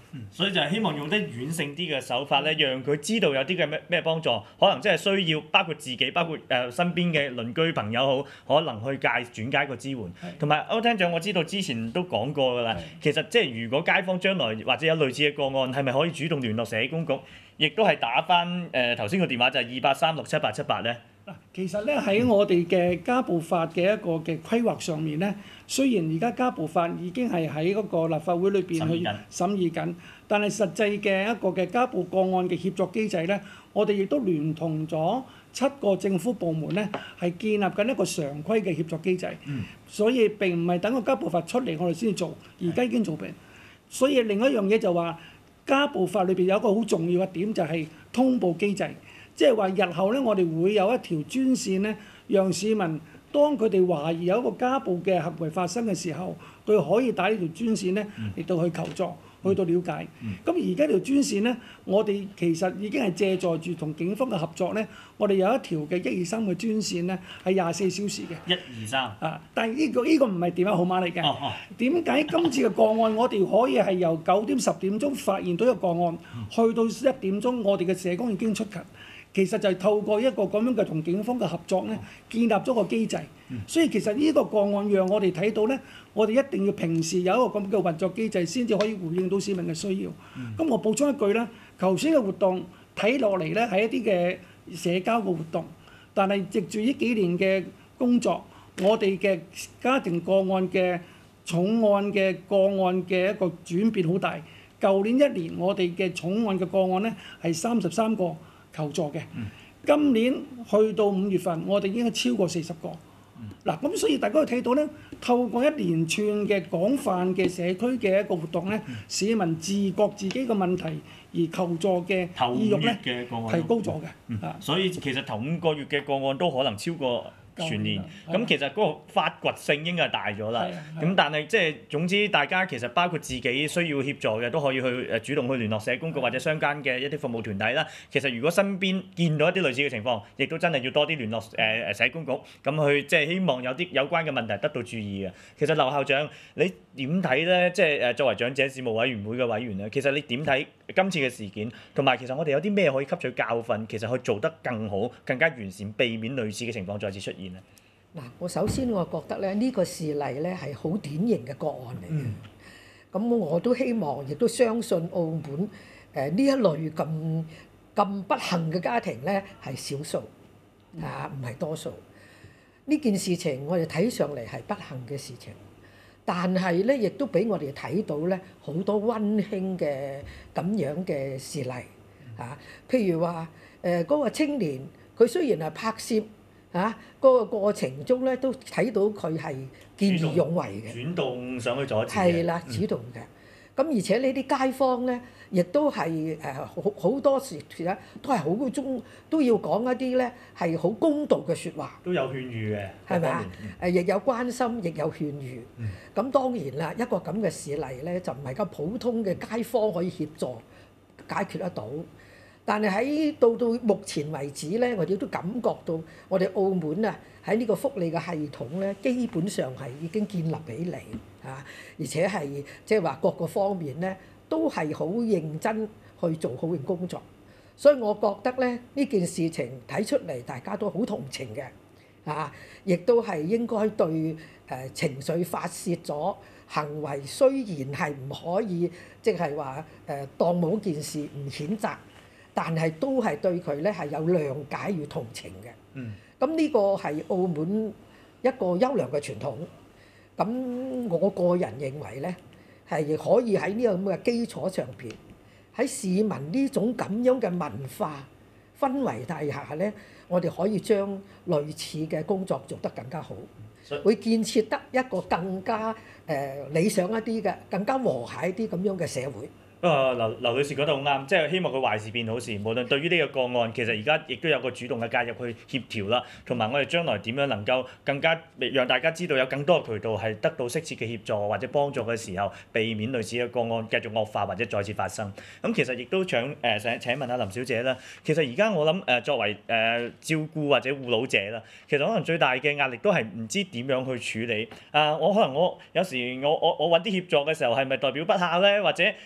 所以就係希望用啲軟性啲嘅手法咧，讓佢知道有啲嘅咩咩幫助，可能真係需要包括自己，包括誒、呃、身邊嘅鄰居朋友好，可能去介轉介個支援。同埋歐廳長，我知道之前都講過㗎啦，其實即係如果街坊將來或者有類似嘅個案，係咪可以主動聯絡社工局，亦都係打翻誒頭先個電話就係二八三六七八七八咧？ 嗱，其實咧喺我哋嘅家暴法嘅一個嘅規劃上面咧，雖然而家家暴法已經係喺嗰個立法會裏邊去審議緊，但係實際嘅一個嘅家暴個案嘅協作機制咧，我哋亦都聯同咗七個政府部門咧，係建立緊一個常規嘅協作機制。嗯、所以並唔係等個家暴法出嚟我哋先至做，而家已經做並。所以另一樣嘢就話家暴法裏邊有一個好重要嘅點就係通報機制。即係話，日後咧，我哋會有一條專線咧，讓市民當佢哋懷疑有一個家暴嘅行為發生嘅時候，佢可以打呢條專線咧嚟到去求助，去到了解。咁而家條專線咧，我哋其實已經係借助住同警方嘅合作咧，我哋有一條嘅一二三嘅專線咧，係廿四小時嘅。 一二三。啊！ 但係呢個呢個唔係電話號碼嚟嘅。 哦哦。 點解今次嘅個案我哋可以係由九點十點鐘發現到一個個案，去到一點鐘我哋嘅社工已經出勤？其實就係透過一個咁樣嘅同警方嘅合作咧，建立咗個機制。所以其實呢個個案讓我哋睇到咧，我哋一定要平時有一個咁嘅運作機制，先至可以回應到市民嘅需要。咁、嗯、我補充一句啦，頭先嘅活動睇落嚟咧係一啲嘅社交嘅活動，但係藉住呢幾年嘅工作，我哋嘅家庭個案嘅重案嘅個案嘅一個轉變好大。舊年一年我哋嘅重案嘅個案咧係三十三個求助嘅，嗯、今年去到五月份，我哋已經超過四十個。嗱、嗯，咁所以大家可以睇到咧，透過一連串嘅廣泛嘅社區嘅一個活動咧，嗯、市民自覺自己嘅問題而求助嘅意欲咧提高咗嘅。 嗯嗯、所以其實頭五個月嘅個案都可能超過全年，咁其實嗰個發掘性應該係大咗啦。咁但係即係總之，大家其實包括自己需要協助嘅，都可以去誒主動去聯絡社工局或者相關嘅一啲服務團體啦。其實如果身邊見到一啲類似嘅情況，亦都真係要多啲聯絡誒誒社工局，咁去即係希望有啲有關嘅問題得到注意嘅。其實劉校長，你點睇咧？即係誒作為長者事務委員會嘅委員咧，其實你點睇今次嘅事件？同埋其實我哋有啲咩可以吸取教訓，其實去做得更好、更加完善，避免類似嘅情況再次出現。 嗱，我首先我覺得咧，呢個事例咧係好典型嘅個案嚟嘅。咁、嗯、我都希望，亦都相信澳門誒呢、呃、一類咁咁不幸嘅家庭咧係少數，啊唔係多數。呢件事情我哋睇上嚟係不幸嘅事情，但係咧亦都俾我哋睇到咧好多温馨嘅咁樣嘅事例。啊，譬如話誒嗰個青年，佢雖然係拍攝。嚇，嗰、啊那個過程中咧，都睇到佢係見義勇為嘅， 主動上去阻止嘅。 係啦，主動嘅。咁、嗯、而且呢啲街坊咧，亦都係誒好好多時咧，都係好中都要講一啲咧係好公道嘅説話。 都有勸喻嘅， 係咪啊？誒，亦有關心，亦有勸喻。咁、嗯、當然啦，一個咁嘅事例咧，就唔係咁普通嘅街坊可以協助解決得到。但係喺到到目前為止咧，我哋都感覺到我哋澳門啊喺呢個福利嘅系統咧，基本上係已經建立起嚟啊，而且係即係話各個方面咧都係好認真去做好嘅工作，所以我覺得咧呢件事情睇出嚟大家都好同情嘅啊，亦都係應該對誒、呃、情緒發泄咗行為，雖然係唔可以即係話誒當冇件事唔譴責。但係都係對佢咧係有諒解與同情嘅。嗯。咁呢個係澳門一個優良嘅傳統。咁我個人認為咧，係可以喺呢個咁嘅基礎上邊，喺市民呢種咁樣嘅文化氛圍底下咧，我哋可以將類似嘅工作做得更加好，會建設得一個更加誒、呃、理想一啲嘅、更加和諧一啲咁樣嘅社會。 不過劉劉女士講得好啱，即係希望佢壞事變好事。無論對於呢個個案，其實而家亦都有個主動嘅介入去協調啦，同埋我哋將來點樣能夠更加讓大家知道有更多嘅渠道係得到適切嘅協助或者幫助嘅時候，避免類似嘅個案繼續惡化或者再次發生。咁其實亦都想誒想請問下林小姐啦。其實而家我諗誒作為誒、呃、照顧或者護老者啦，其實可能最大嘅壓力都係唔知點樣去處理。啊、呃，我可能我有時我我我揾啲協助嘅時候係咪代表不孝咧？或者或者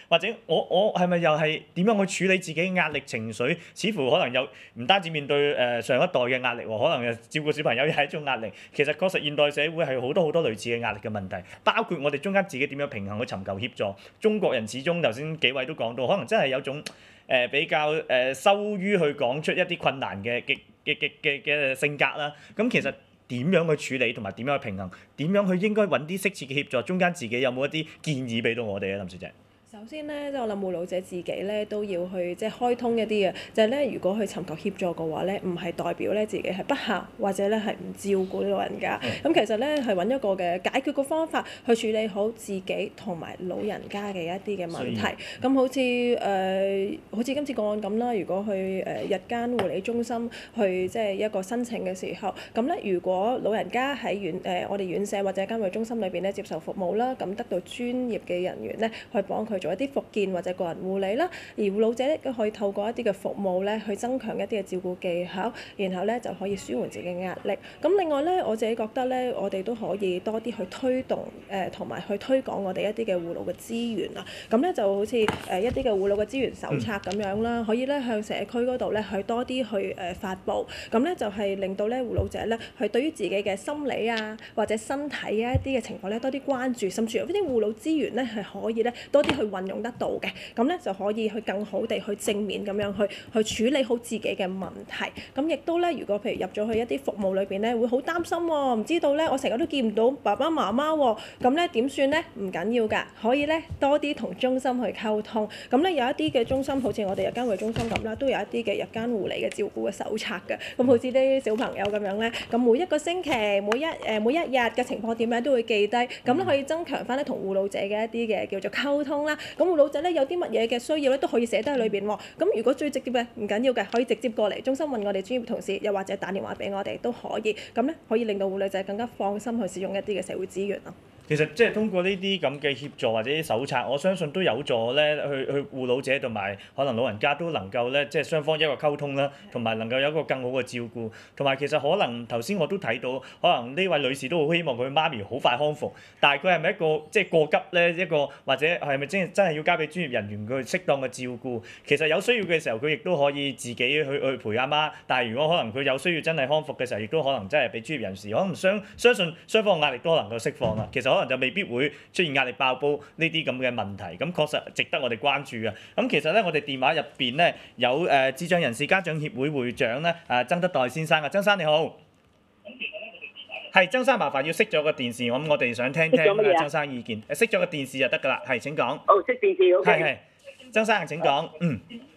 我我係咪又係點樣去處理自己嘅壓力情緒？似乎可能有唔單止面對誒、呃、上一代嘅壓力喎，可能照顧小朋友又係一種壓力。其實確實現代社會係好多好多類似嘅壓力嘅問題，包括我哋中間自己點樣平衡去尋求協助。中國人始終頭先幾位都講到，可能真係有種誒、呃、比較誒、呃、羞於去講出一啲困難嘅嘅嘅嘅嘅嘅性格啦。咁其實點樣去處理同埋點樣去平衡？點樣去應該揾啲適切嘅協助？中間自己有冇一啲建議俾到我哋啊，林小姐？ 首先咧，即係我諗護老者自己咧都要去即係開通一啲嘅，就係咧如果去尋求協助嘅話咧，唔係代表咧自己係不孝或者咧係唔照顧啲老人家。咁、嗯、其實咧係揾一個嘅解決個方法去處理好自己同埋老人家嘅一啲嘅問題。咁、嗯、好似誒、呃、好似今次個案咁啦，如果去誒、呃、日間護理中心去即係一個申請嘅時候，咁咧如果老人家喺院誒、呃、我哋院舍或者監護中心裏邊咧接受服務啦，咁得到專業嘅人員咧去幫佢做一啲復健或者個人護理啦，而護老者咧可以透過一啲嘅服務咧去增強一啲嘅照顧技巧，然後咧就可以舒緩自己嘅壓力。咁另外咧，我自己覺得咧，我哋都可以多啲去推動誒同埋去推廣我哋一啲嘅護老嘅資源啊。咁咧就好似誒一啲嘅護老嘅資源手冊咁樣啦，可以咧向社區嗰度咧去多啲去誒發布。咁咧就係令到咧護老者咧去對於自己嘅心理啊或者身體啊一啲嘅情況咧多啲關注，甚至有啲護老資源咧係可以咧多啲去運用得到嘅，咁咧就可以去更好地去正面咁樣去去處理好自己嘅問題。咁亦都咧，如果譬如入咗去一啲服務裏邊咧，會好擔心喎，唔知道咧，我成日都見唔到爸爸媽媽喎，咁咧點算咧？唔緊要㗎，可以咧多啲同中心去溝通。咁咧有一啲嘅中心，好似我哋日間護理中心咁啦，都有一啲嘅日間護理嘅照顧嘅手冊嘅。咁好似啲小朋友咁樣咧，咁每一個星期、每一誒每一日嘅情況點樣都會記低，咁咧可以增強翻咧同護老者嘅一啲嘅叫做溝通啦。咁護老者咧有啲乜嘢嘅需要咧，都可以寫低喺裏邊喎。咁如果最直接嘅唔緊要嘅，可以直接過嚟中心問我哋專業同事，又或者打電話俾我哋都可以。咁咧可以令到護老者更加放心去使用一啲嘅社會資源咯。 其實即係通過呢啲咁嘅協助或者啲手冊，我相信都有助咧去去護老者同埋可能老人家都能夠咧即係雙方一個溝通啦，同埋能夠有一個更好嘅照顧。同埋其實可能頭先我都睇到，可能呢位女士都好希望佢媽咪好快康復，但係佢係咪一個即係過急咧？一個或者係咪真係真係要交俾專業人員佢適當嘅照顧？其實有需要嘅時候，佢亦都可以自己去去陪阿媽。但係如果可能佢有需要真係康復嘅時候，亦都可能真係俾專業人士。可能相相信雙方嘅壓力都能夠釋放啦。其實可能就未必會出現壓力爆煲呢啲咁嘅問題，咁確實值得我哋關注嘅。咁其實咧，我哋電話入邊咧有誒、呃、智障人士家長協會會長咧誒、呃、曾德代先生啊，曾生你好。係曾生，麻煩要熄咗個電視，咁我哋想聽聽啊曾生意見。誒熄咗個電視就得㗎啦，係請講。 哦，熄電視 OK。 係係，曾生請講。嗯。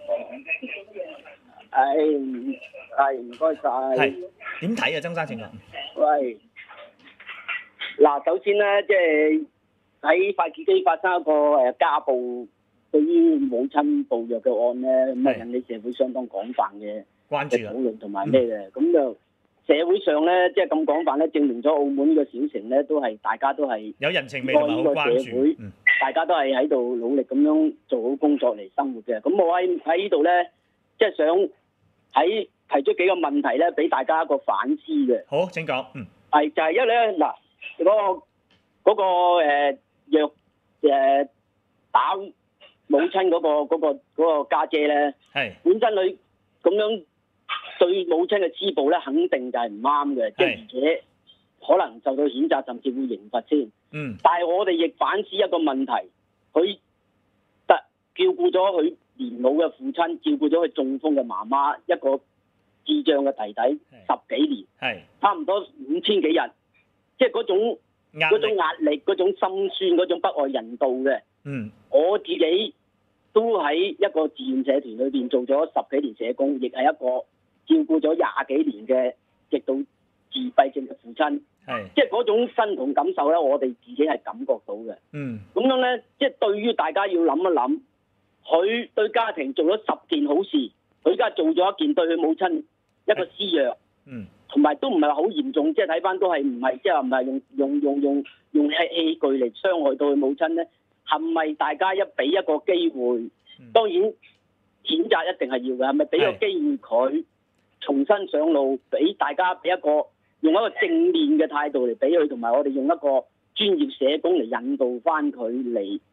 係係唔該晒。 係點睇啊？曾生請講。 喂。嗱，首先咧，即係喺快捷機發生一個誒家暴對於母親暴虐嘅案咧，咁啊引起社會相當廣泛嘅關注討論同埋咩嘅，咁就社會上咧，即係咁廣泛咧，證明咗澳門呢個小城咧，都係大家都係有人情味同埋好關注，嗯、 大家都係喺度努力咁樣做好工作嚟生活嘅。咁我喺喺呢度咧，即係想喺提出幾個問題咧，俾大家一個反思嘅。 好，請講。嗯。係就係因為咧嗱。嗰、嗰個嗰、嗰個誒虐誒打母親嗰、嗰個嗰、嗰個嗰個家姐咧，係本身佢咁樣對母親嘅施暴咧，肯定就係唔啱嘅，即係而且可能受到譴責，甚至會刑罰先。嗯。但係我哋亦反思一個問題，佢特照顧咗佢年老嘅父親，照顧咗佢中風嘅媽媽，一個智障嘅弟弟十幾年，係差唔多五千幾日。即係嗰種嗰種壓力、嗰種心酸、嗰種不愛人道嘅。嗯，我自己都喺一個志願社團裏邊做咗十幾年社工，亦係一個照顧咗廿幾年嘅極度自閉症嘅父親。係，即係嗰種身同感受咧，我哋自己係感覺到嘅。嗯，咁樣咧，即係對於大家要諗一諗，佢對家庭做咗十件好事，佢而家做咗一件對佢母親一個施虐。嗯。同埋都唔係話好嚴重，即係睇翻都係唔係即係話唔係用用用用用器器具嚟傷害到佢母親咧？係咪大家一俾一個機會？當然譴責一定係要嘅，係咪俾個機會佢重新上路？俾大家俾一個用一個正面嘅態度嚟俾佢，同埋我哋用一個專業社工嚟引導翻佢嚟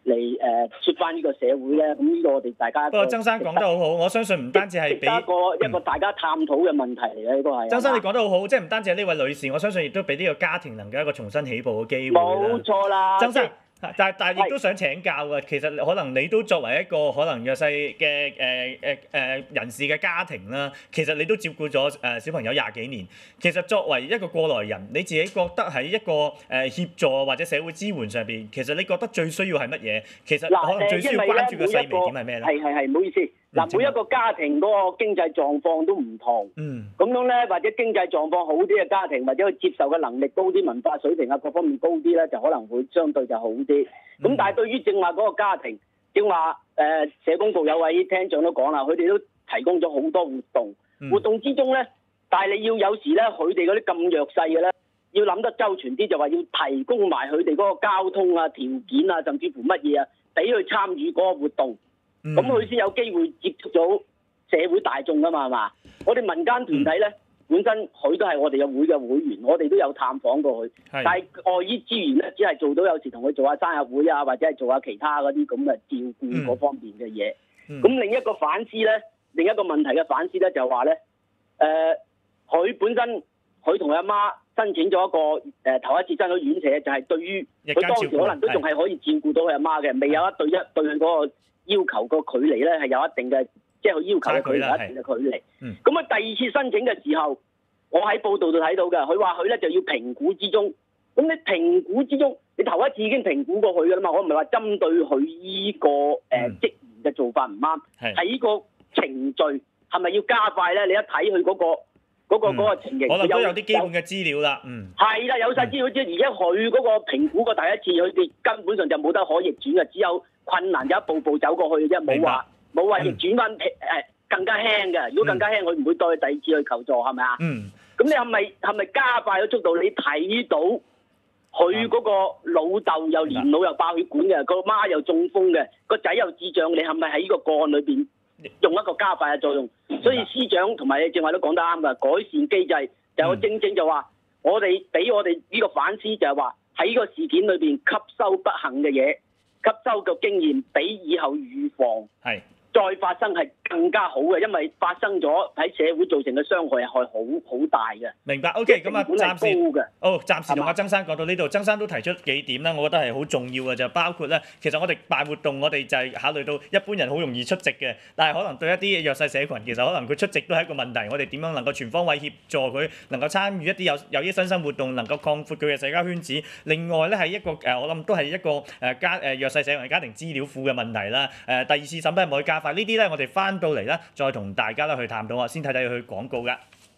嚟誒出翻呢個社會咧？咁呢個我哋大家不過曾生講得好好，我相信唔單止係俾一個一個大家探討嘅問題嚟嘅，呢個係。 曾生你講得好好，即係唔單止係呢位女士，我相信亦都俾呢個家庭能夠一個重新起步嘅機會啦。 冇錯啦， 曾生。但係但係亦都想請教啊，其實可能你都作為一個可能弱勢嘅誒誒誒人士嘅家庭啦，其實你都照顧咗誒小朋友廿幾年。其實作為一個過來人，你自己覺得喺一個誒協助或者社會支援上邊，其實你覺得最需要係乜嘢？其實可能最需要關注嘅細微點係咩咧？ 係係係，唔好意思。嗱，每一個家庭嗰個經濟狀況都唔同， 嗯， 咁樣咧，或者經濟狀況好啲嘅家庭，或者佢接受嘅能力高啲、文化水平啊各方面高啲咧，就可能會相對就好啲。咁、嗯、但係對於正話嗰個家庭，正話誒社工局有位廳長都講啦，佢哋都提供咗好多活動，嗯、活動之中咧，但係你要有時咧，佢哋嗰啲咁弱勢嘅咧，要諗得周全啲，就話要提供埋佢哋嗰個交通啊、條件啊，甚至乎乜嘢啊，俾佢參與嗰個活動。咁佢先有機會接觸到社會大眾噶嘛，係嘛？我哋民間團體咧，嗯、本身佢都係我哋嘅會嘅會員，我哋都有探訪過佢。但係礙於資源咧，只係做到有時同佢做下生日會啊，或者係做下其他嗰啲咁嘅照顧嗰方面嘅嘢。咁、嗯嗯、另一個反思咧，另一個問題嘅反思咧就係話咧，誒、呃，佢本身佢同佢阿媽申請咗一個誒、呃、頭一次申咗院舍，就係、是、對於佢當時可能都仲係可以照顧到佢阿媽嘅，未有一對一對佢嗰個要求個距離咧係有一定嘅，即係佢要求嘅距離有一定嘅距離。咁啊、嗯，第二次申請嘅時候，我喺報道度睇到嘅，佢話佢咧就要評估之中。咁你評估之中，你頭一次已經評估過佢㗎啦嘛，我唔係話針對佢依、這個誒、呃嗯、職員嘅做法唔啱，係呢個程序係咪要加快咧？你一睇佢嗰個。嗰、那個嗰、嗯、個情形， 可能都有啲基本嘅資料啦。嗯， 係啦，有晒資料啫。而家佢嗰個評估個第一次，佢哋根本上就冇得可逆轉嘅，只有困難就一步步走過去嘅啫，冇話冇話逆轉翻誒更加輕嘅。如果更加輕，佢唔會再第二次去求助，係咪啊？嗯。咁你係咪係咪加快咗速度？你睇到佢嗰個老豆又年老又爆血管嘅，個媽又中風嘅，個仔又智障，你係咪喺呢個個案裏邊用一個加快嘅作用？所以司長同埋你正話都講得啱㗎，改善機制就我正正就話，我哋俾我哋呢個反思就係話喺呢個事件裏邊吸收不幸嘅嘢，吸收個經驗，俾以後預防係再發生係更加好嘅，因為發生咗喺社會造成嘅傷害係好好大嘅。 明白 ，OK， 咁啊，暫時哦，暫時同阿曾生講到呢度，曾生都提出幾點啦，我覺得係好重要嘅，就包括咧，其實我哋辦活動，我哋就係考慮到一般人好容易出席嘅，但係可能對一啲弱勢社群，其實可能佢出席都係一個問題。我哋點樣能夠全方位協助佢，能夠參與一啲有有益身心活動，能夠擴闊佢嘅社交圈子。另外咧係一個誒，我諗都係一個誒家誒弱勢社群家庭資料庫嘅問題啦。誒第二次審批係咪可以加快？呢啲咧我哋翻到嚟咧，再同大家咧去探討啊。先睇睇佢廣告㗎。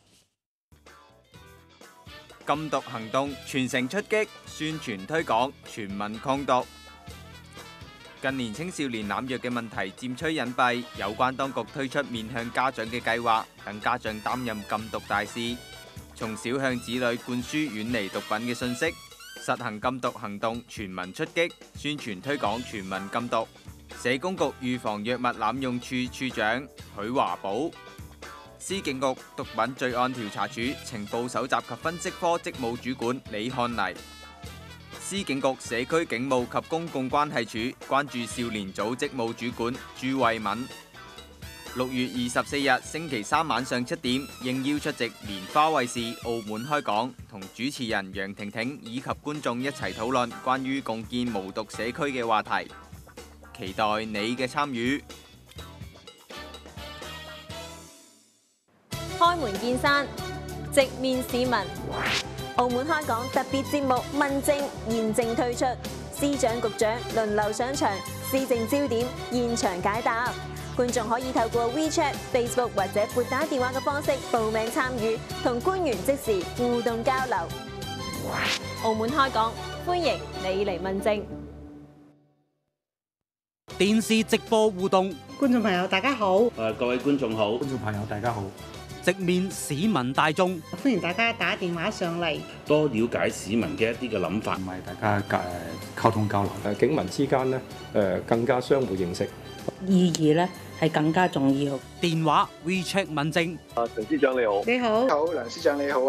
禁毒行動全城出擊，宣傳推廣，全民抗毒。近年青少年濫藥嘅問題漸趨隱蔽，有關當局推出面向家長嘅計劃，等家長擔任禁毒大使，從小向子女灌輸遠離毒品嘅信息，實行禁毒行動全民出擊，宣傳推廣全民禁毒。社工局預防藥物濫用處處長許華寶，司警局毒品罪案調查處情報搜集及分析科職務主管李漢妮，司警局社區警務及公共關係處關注少年組職務主管朱慧敏。六月二十四日星期三晚上七點，應邀出席蓮花衛視澳門開講，同主持人楊婷婷以及觀眾一齊討論關於共建無毒社區嘅話題。期待你嘅參與。 開門見山，直面市民。澳門開講特別節目問政現正推出，司長局長輪流上場，施政焦點現場解答。觀眾可以透過 WeChat、Facebook 或者撥打電話嘅方式報名參與，同官員即時互動交流。澳門開講，歡迎你嚟問政。 電視直播互動， 觀眾朋友大家好。 誒，各位觀眾好， 觀眾朋友大家好。 直面市民大眾， 歡迎大家打電話上嚟， 多了解市民嘅一啲嘅諗法， 唔係大家誒溝通交流。 誒警民之間咧誒更加相互認識， 意義咧係更加重要。 電話 WeChat 問政， 啊陳司長你好， 你好， 好梁司長你好啊。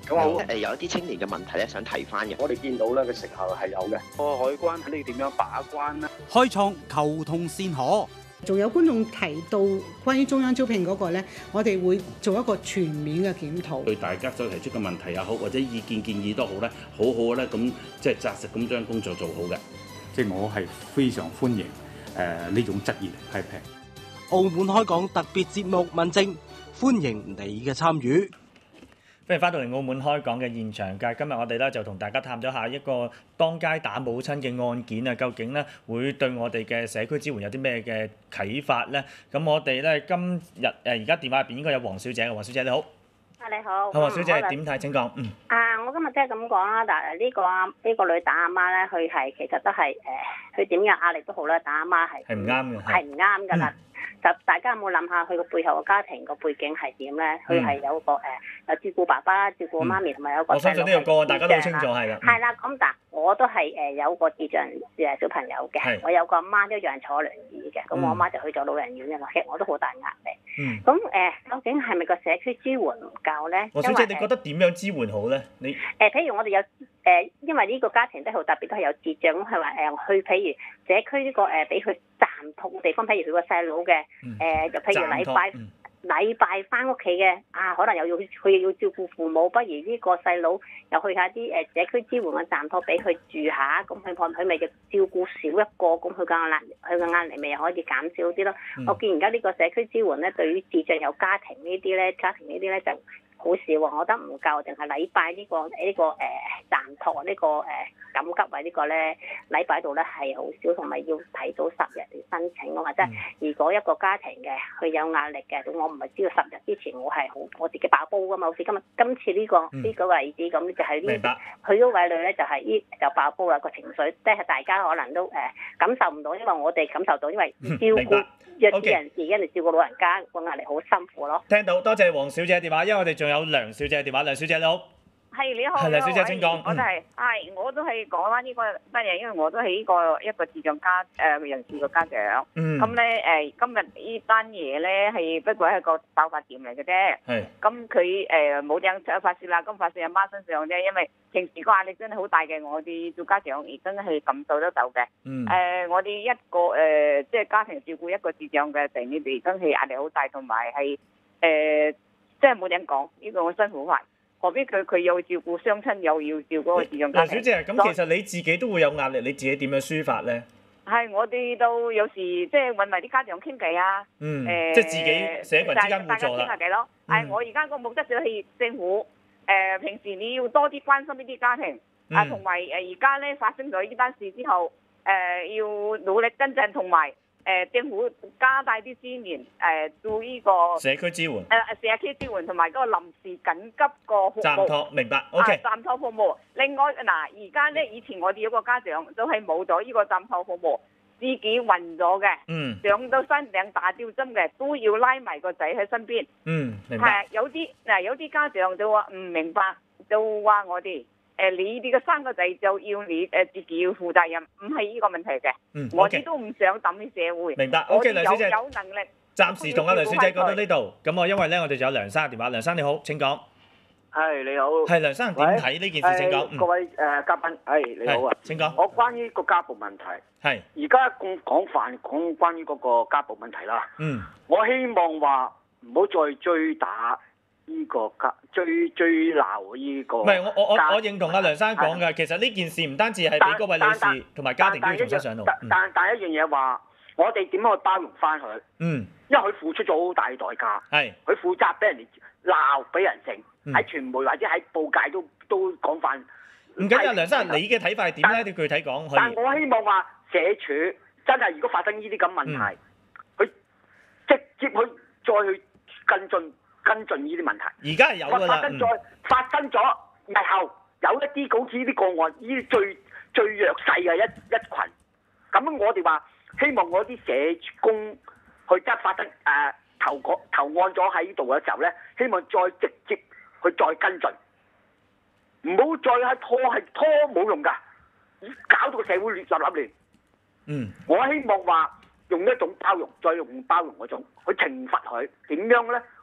咁我誒有一啲青年嘅問題咧，想提翻嘅。我哋見到咧嘅成效係有嘅。個海關肯定點樣把關咧？ 開創求同善可。 仲有觀眾提到關於中央招聘嗰個咧，我哋會做一個全面嘅檢討。 對大家所提出嘅問題又好，或者意見建議都好咧，好好咧咁即係紮實咁將工作做好嘅。 即係我係非常歡迎誒呢種質疑批評。 澳門開港特別節目問政，歡迎你嘅參與。 歡迎翻到嚟澳門開講嘅現場㗎，今日我哋咧就同大家探咗下一個當街打母親嘅案件啊，究竟咧會對我哋嘅社區支援有啲咩嘅啟發咧？咁我哋咧今日誒而家電話入邊應該有黃小姐嘅，黃小姐你好。 啊你好。 好，黃小姐嗯點睇？請講。嗯。 啊，我今日即係咁講啦，但係呢個啊呢個女打阿媽咧，佢係其實都係誒，佢點樣壓力都好啦，打阿媽係係唔啱嘅。 係唔啱㗎啦。就大家有冇諗下佢個背後嘅家庭個背景係點咧？佢係有個誒有照顧爸爸、照顧媽咪，同埋有個細路。 我相信呢個個案大家都好清楚係啦。 係啦，咁但我都係誒有個智障誒小朋友嘅，我有個阿媽一樣坐輪椅嘅，咁我阿媽就去咗老人院嘅啦，其實我都好大壓力。 嗯。 咁誒，究竟係咪個社區支援唔夠咧？ 黃小姐，你覺得點樣支援好咧？你誒，譬如我哋有誒，因為呢個家庭都好特別，都係有智障，咁係話誒去譬如社區呢個誒俾佢暫託嘅地方，譬如佢個細佬嘅誒，就譬如禮拜禮拜翻屋企嘅啊，可能又要佢要照顧父母，不如呢個細佬又去下啲誒社區支援嘅暫託俾佢住下，咁佢佢佢咪就照顧少一個，咁佢嘅壓佢嘅壓力咪可以減少啲咯。我見而家呢個社區支援咧，對於智障有家庭呢啲咧，家庭呢啲咧就好少喎，我覺得唔夠，淨係禮拜呢個呢個誒暫託呢個誒緊急位呢個咧禮拜度咧係好少，同埋要提早十日嚟申請啊嘛，即係如果一個家庭嘅佢有壓力嘅，咁我唔係知道十日之前我係好我自己爆煲噶嘛，好似今日今次呢個呢個例子咁就係呢佢嗰位女咧就係呢就爆煲啦個情緒，即係大家可能都誒感受唔到，因為我哋感受到，因為照顧弱智人士因為照顧老人家個壓力好辛苦咯。 聽到，多謝黃小姐電話，因為我哋仲有梁小姐電話，梁小姐你好。 係你好， 係梁小姐請講。 我都係，係我都係講翻呢個乜嘢，因為我都係呢個一個智障家誒人士嘅家長。 嗯。 咁咧誒，今日呢單嘢咧係不過係一個爆發點嚟嘅啫。 係。咁佢誒冇掟發泄啦，咁發泄阿媽身上啫，因為平時個壓力真係好大嘅，我哋做家長而真係感受得到嘅。 嗯。 誒，我哋一個誒即係家庭照顧一個智障嘅弟弟哋，真係壓力好大，同埋係誒即係冇點講，呢個我辛苦快。何必佢佢又照顧雙親，又要照顧個智障家庭？ 梁小姐，咁其實你自己都會有壓力，你自己點樣抒發咧？ 係我哋都有時即係揾埋啲家長傾偈啊。 嗯。 誒， 即係自己社群之間互助啦。 大家傾下偈咯。係我而家個目的就係政府誒，平時你要多啲關心呢啲家庭啊，同埋誒而家咧發生咗呢單事之後，誒要努力跟進，同埋。誒政府加大啲資源誒做呢個社區支援，誒社區支援同埋嗰個臨時緊急個服務。 暫託明白 ，OK。 暫託服務。另外嗱，而家咧以前我哋有個家長都係冇咗呢個暫託服務，自己暈咗嘅， 嗯， 上到山頂打吊針嘅，都要拉埋個仔喺身邊。 嗯，明白。 係有啲嗱，有啲家長就話唔明白，就話我哋。誒，你哋嘅三個仔就要你誒自己要負責任，唔係呢個問題嘅。 嗯， 我哋都唔想抌啲社會。 明白 ，OK， 梁小姐。 有能力。 暫時同阿梁小姐講到呢度，咁我因為咧，我哋仲有梁生電話，梁生你好，請講。 係你好。 係梁生點睇呢件事？請講。 各位誒嘉賓，係你好啊。 請講。 我關於個家暴問題。 係。 而家咁廣泛講關於嗰個家暴問題啦。 嗯。 我希望話唔好再追打。呢個家追追鬧呢個， 唔係我我我我認同阿梁生講嘅，其實呢件事唔單止係俾嗰位女士同埋家庭都要重新上路。 但但但一樣嘢話，我哋點樣去包容翻佢？ 嗯， 因為佢付出咗好大代價。 係， 佢負責俾人哋鬧，俾人整，喺傳媒或者喺報界都都講翻。 唔緊要，梁生，你嘅睇法係點咧？你具體講可以。 但我希望話社署真係如果發生呢啲咁問題，佢直接去再去跟進。跟進呢啲問題， 而家係有㗎啦。 發生咗，發生咗，日後有一啲好似呢啲個案，呢啲最最弱勢嘅一一群。咁我哋話希望我啲社工去真係發生誒、呃、投個投案咗喺呢度嘅時候咧，希望再直接去再跟進，唔好再係拖係拖冇用㗎，搞到個社會亂立立亂。 嗯， 我希望話用一種包容，再用包容嗰種去懲罰佢，點樣咧？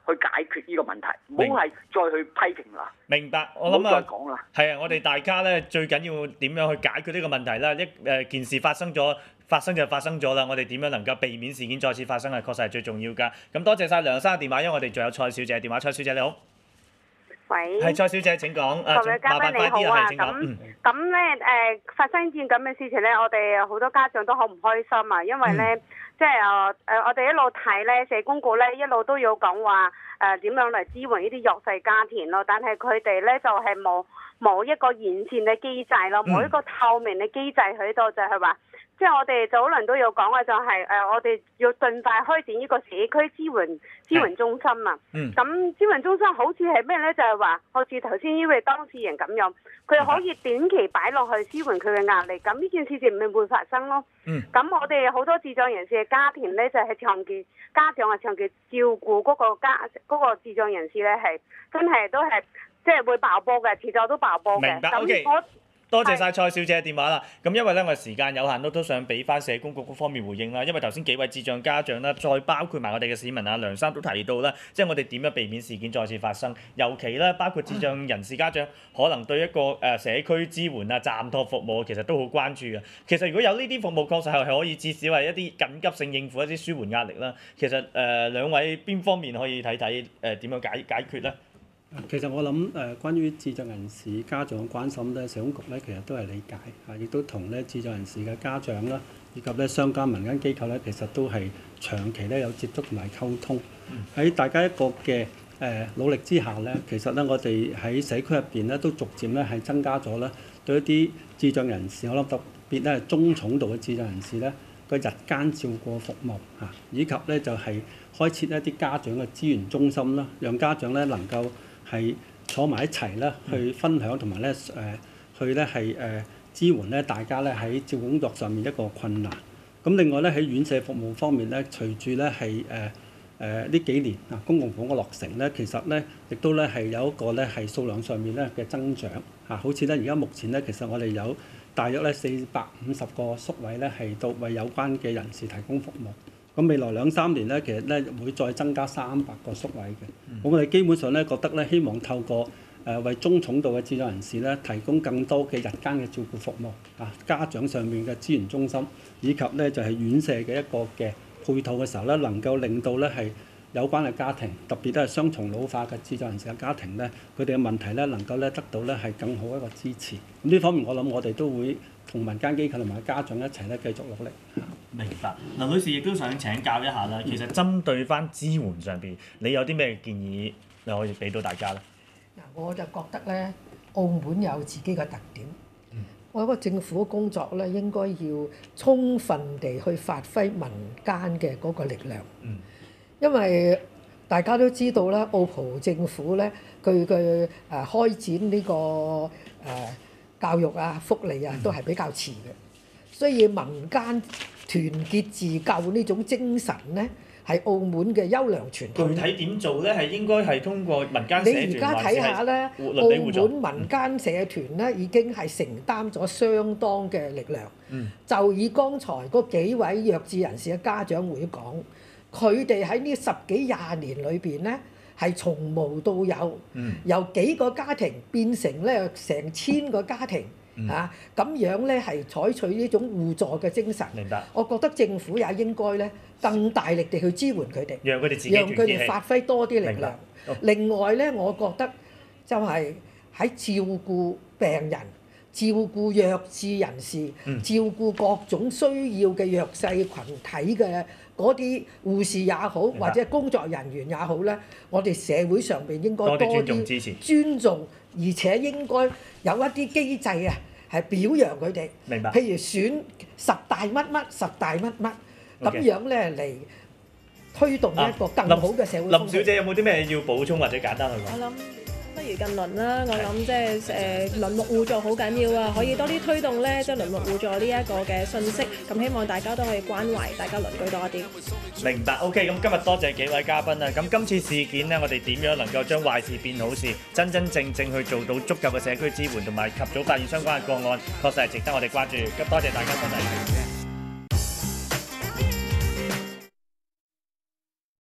去解決呢個問題，唔好係再去批評啦。 明白，我諗唔好再啊講啦， 係啊，我哋大家咧最緊要點樣去解決呢個問題啦？一誒件事發生咗，發生就發生咗啦，我哋點樣能夠避免事件再次發生係確實係最重要㗎。咁多謝晒梁生嘅電話，因為我哋仲有蔡小姐嘅電話。蔡小姐你好。 喂， 係蔡小姐請講。 各位嘉賓你好啊，咁咁咧誒發生件咁嘅事情咧，我哋好多家長都好唔開心啊，因為咧、嗯、即係誒誒我哋一路睇咧社工局咧一路都有講話誒點樣嚟支援呢啲弱勢家庭咯，但係佢哋咧就係冇冇一個完善嘅機制咯，冇一個透明嘅機制喺度，就係話。即係我哋早輪都有講嘅就係、是、誒、呃，我哋要盡快開展呢個社區支援支援中心啊。咁、嗯、支援中心好似係咩咧？就係、是、話，好似頭先呢位當事人咁樣，佢可以短期擺落去支援佢嘅壓力。咁呢件事情唔會發生咯。咁、嗯、我哋好多智障人士嘅家庭咧，就係、是、長期家長係長期照顧嗰個家嗰、那個智障人士咧，係真係都係即係會爆煲嘅，遲早都爆煲嘅。 明白。 咁 OK。 我多謝晒蔡小姐嘅電話啦。咁因為咧我時間有限，都都想俾翻社工局嗰方面回應啦。因為頭先幾位智障家長啦，再包括埋我哋嘅市民啊，梁生都提到啦，即係我哋點樣避免事件再次發生。尤其咧，包括智障人士家長，可能對一個誒社區支援啊、暫託服務其實都好關注嘅。其實如果有呢啲服務，確實係可以至少係一啲緊急性應付一啲舒緩壓力啦。其實誒、呃、兩位邊方面可以睇睇誒點樣解解決咧？ 其實我諗誒、呃，關於智障人士家長嘅關心咧，社工局咧其實都係理解嚇，亦都同咧智障人士嘅家長啦，以及咧相關民間機構咧，其實都係長期咧有接觸同埋溝通。喺、嗯、大家一個嘅誒、呃、努力之下咧，其實咧我哋喺社區入邊咧都逐漸咧係增加咗咧對一啲智障人士，我諗特別咧係中重度嘅智障人士咧個日間照顧服務嚇，以及咧就係、是、開設一啲家長嘅資源中心啦，讓家長咧能夠係坐埋一齊咧，去分享同埋咧誒，去咧係誒支援咧大家咧喺照顧工作上面一個困難。咁另外咧喺院舍服務方面咧，隨住咧係誒誒呢幾年啊公共房嘅落成咧，其實咧亦都咧係有一個咧係數量上面咧嘅增長嚇。好似咧而家目前咧，其實我哋有大約咧四百五十個宿位咧係到為有關嘅人士提供服務。咁未來兩三年咧，其實咧會再增加三百個宿位嘅。咁、嗯、我哋基本上咧覺得咧，希望透過誒、呃、為中重度嘅智障人士咧，提供更多嘅日間嘅照顧服務啊，家長上面嘅資源中心，以及咧就係、是、院舍嘅一個嘅配套嘅時候咧，能夠令到咧係有關嘅家庭，特別都係雙重老化嘅智障人士嘅家庭咧，佢哋嘅問題咧能夠咧得到咧係更好一個支持。咁呢方面我諗我哋都會同民間機構同埋家長一齊咧繼續努力。 明白，林女士亦都想請教一下啦。其實針對翻支援上邊，你有啲咩建議你可以俾到大家咧？ 嗱，我就覺得咧，澳門有自己嘅特點。嗯、我覺得政府工作咧應該要充分地去發揮民間嘅嗰個力量。嗯、因為大家都知道啦，澳葡政府咧，佢嘅誒開展呢、這個誒、呃、教育啊、福利啊，都係比較遲嘅。所以民間團結自救呢種精神咧，係澳門嘅優良傳統。 具體點做咧？係應該係通過民間社團， 你而家睇下咧，澳門民間社團咧已經係承擔咗相當嘅力量。嗯、就以剛才嗰幾位弱智人士嘅家長會講，佢哋喺呢十幾廿年裏邊咧，係從無到有，嗯、由幾個家庭變成咧成千個家庭。嚇咁、嗯啊、樣咧係採取呢種互助嘅精神。明白。我覺得政府也應該咧更大力地去支援佢哋，讓佢哋自己，讓佢哋發揮多啲力量。另外咧，我覺得就係喺照顧病人、照顧弱智人士、嗯、照顧各種需要嘅弱勢群體嘅嗰啲護士也好，或者工作人員也好咧，我哋社會上邊應該多啲尊重支持、尊重，而且應該有一啲機制啊。係表揚佢哋，明白，譬如選十大乜乜、十大乜乜咁樣咧嚟推動一個更好嘅社會。 林小姐有冇啲咩要補充或者簡單去講？ 我諗不如近鄰啦，我諗即係誒鄰睦互助好緊要啊，可以多啲推動咧，即係鄰睦互助呢一個嘅信息。咁希望大家都可以關懷大家鄰居多啲。 明白 ，OK。咁今日多謝幾位嘉賓啦。咁今次事件咧，我哋點樣能夠將壞事變好事，真真正正去做到足夠嘅社區支援同埋及早發現相關嘅個案，確實係值得我哋關注。咁多謝大家收睇。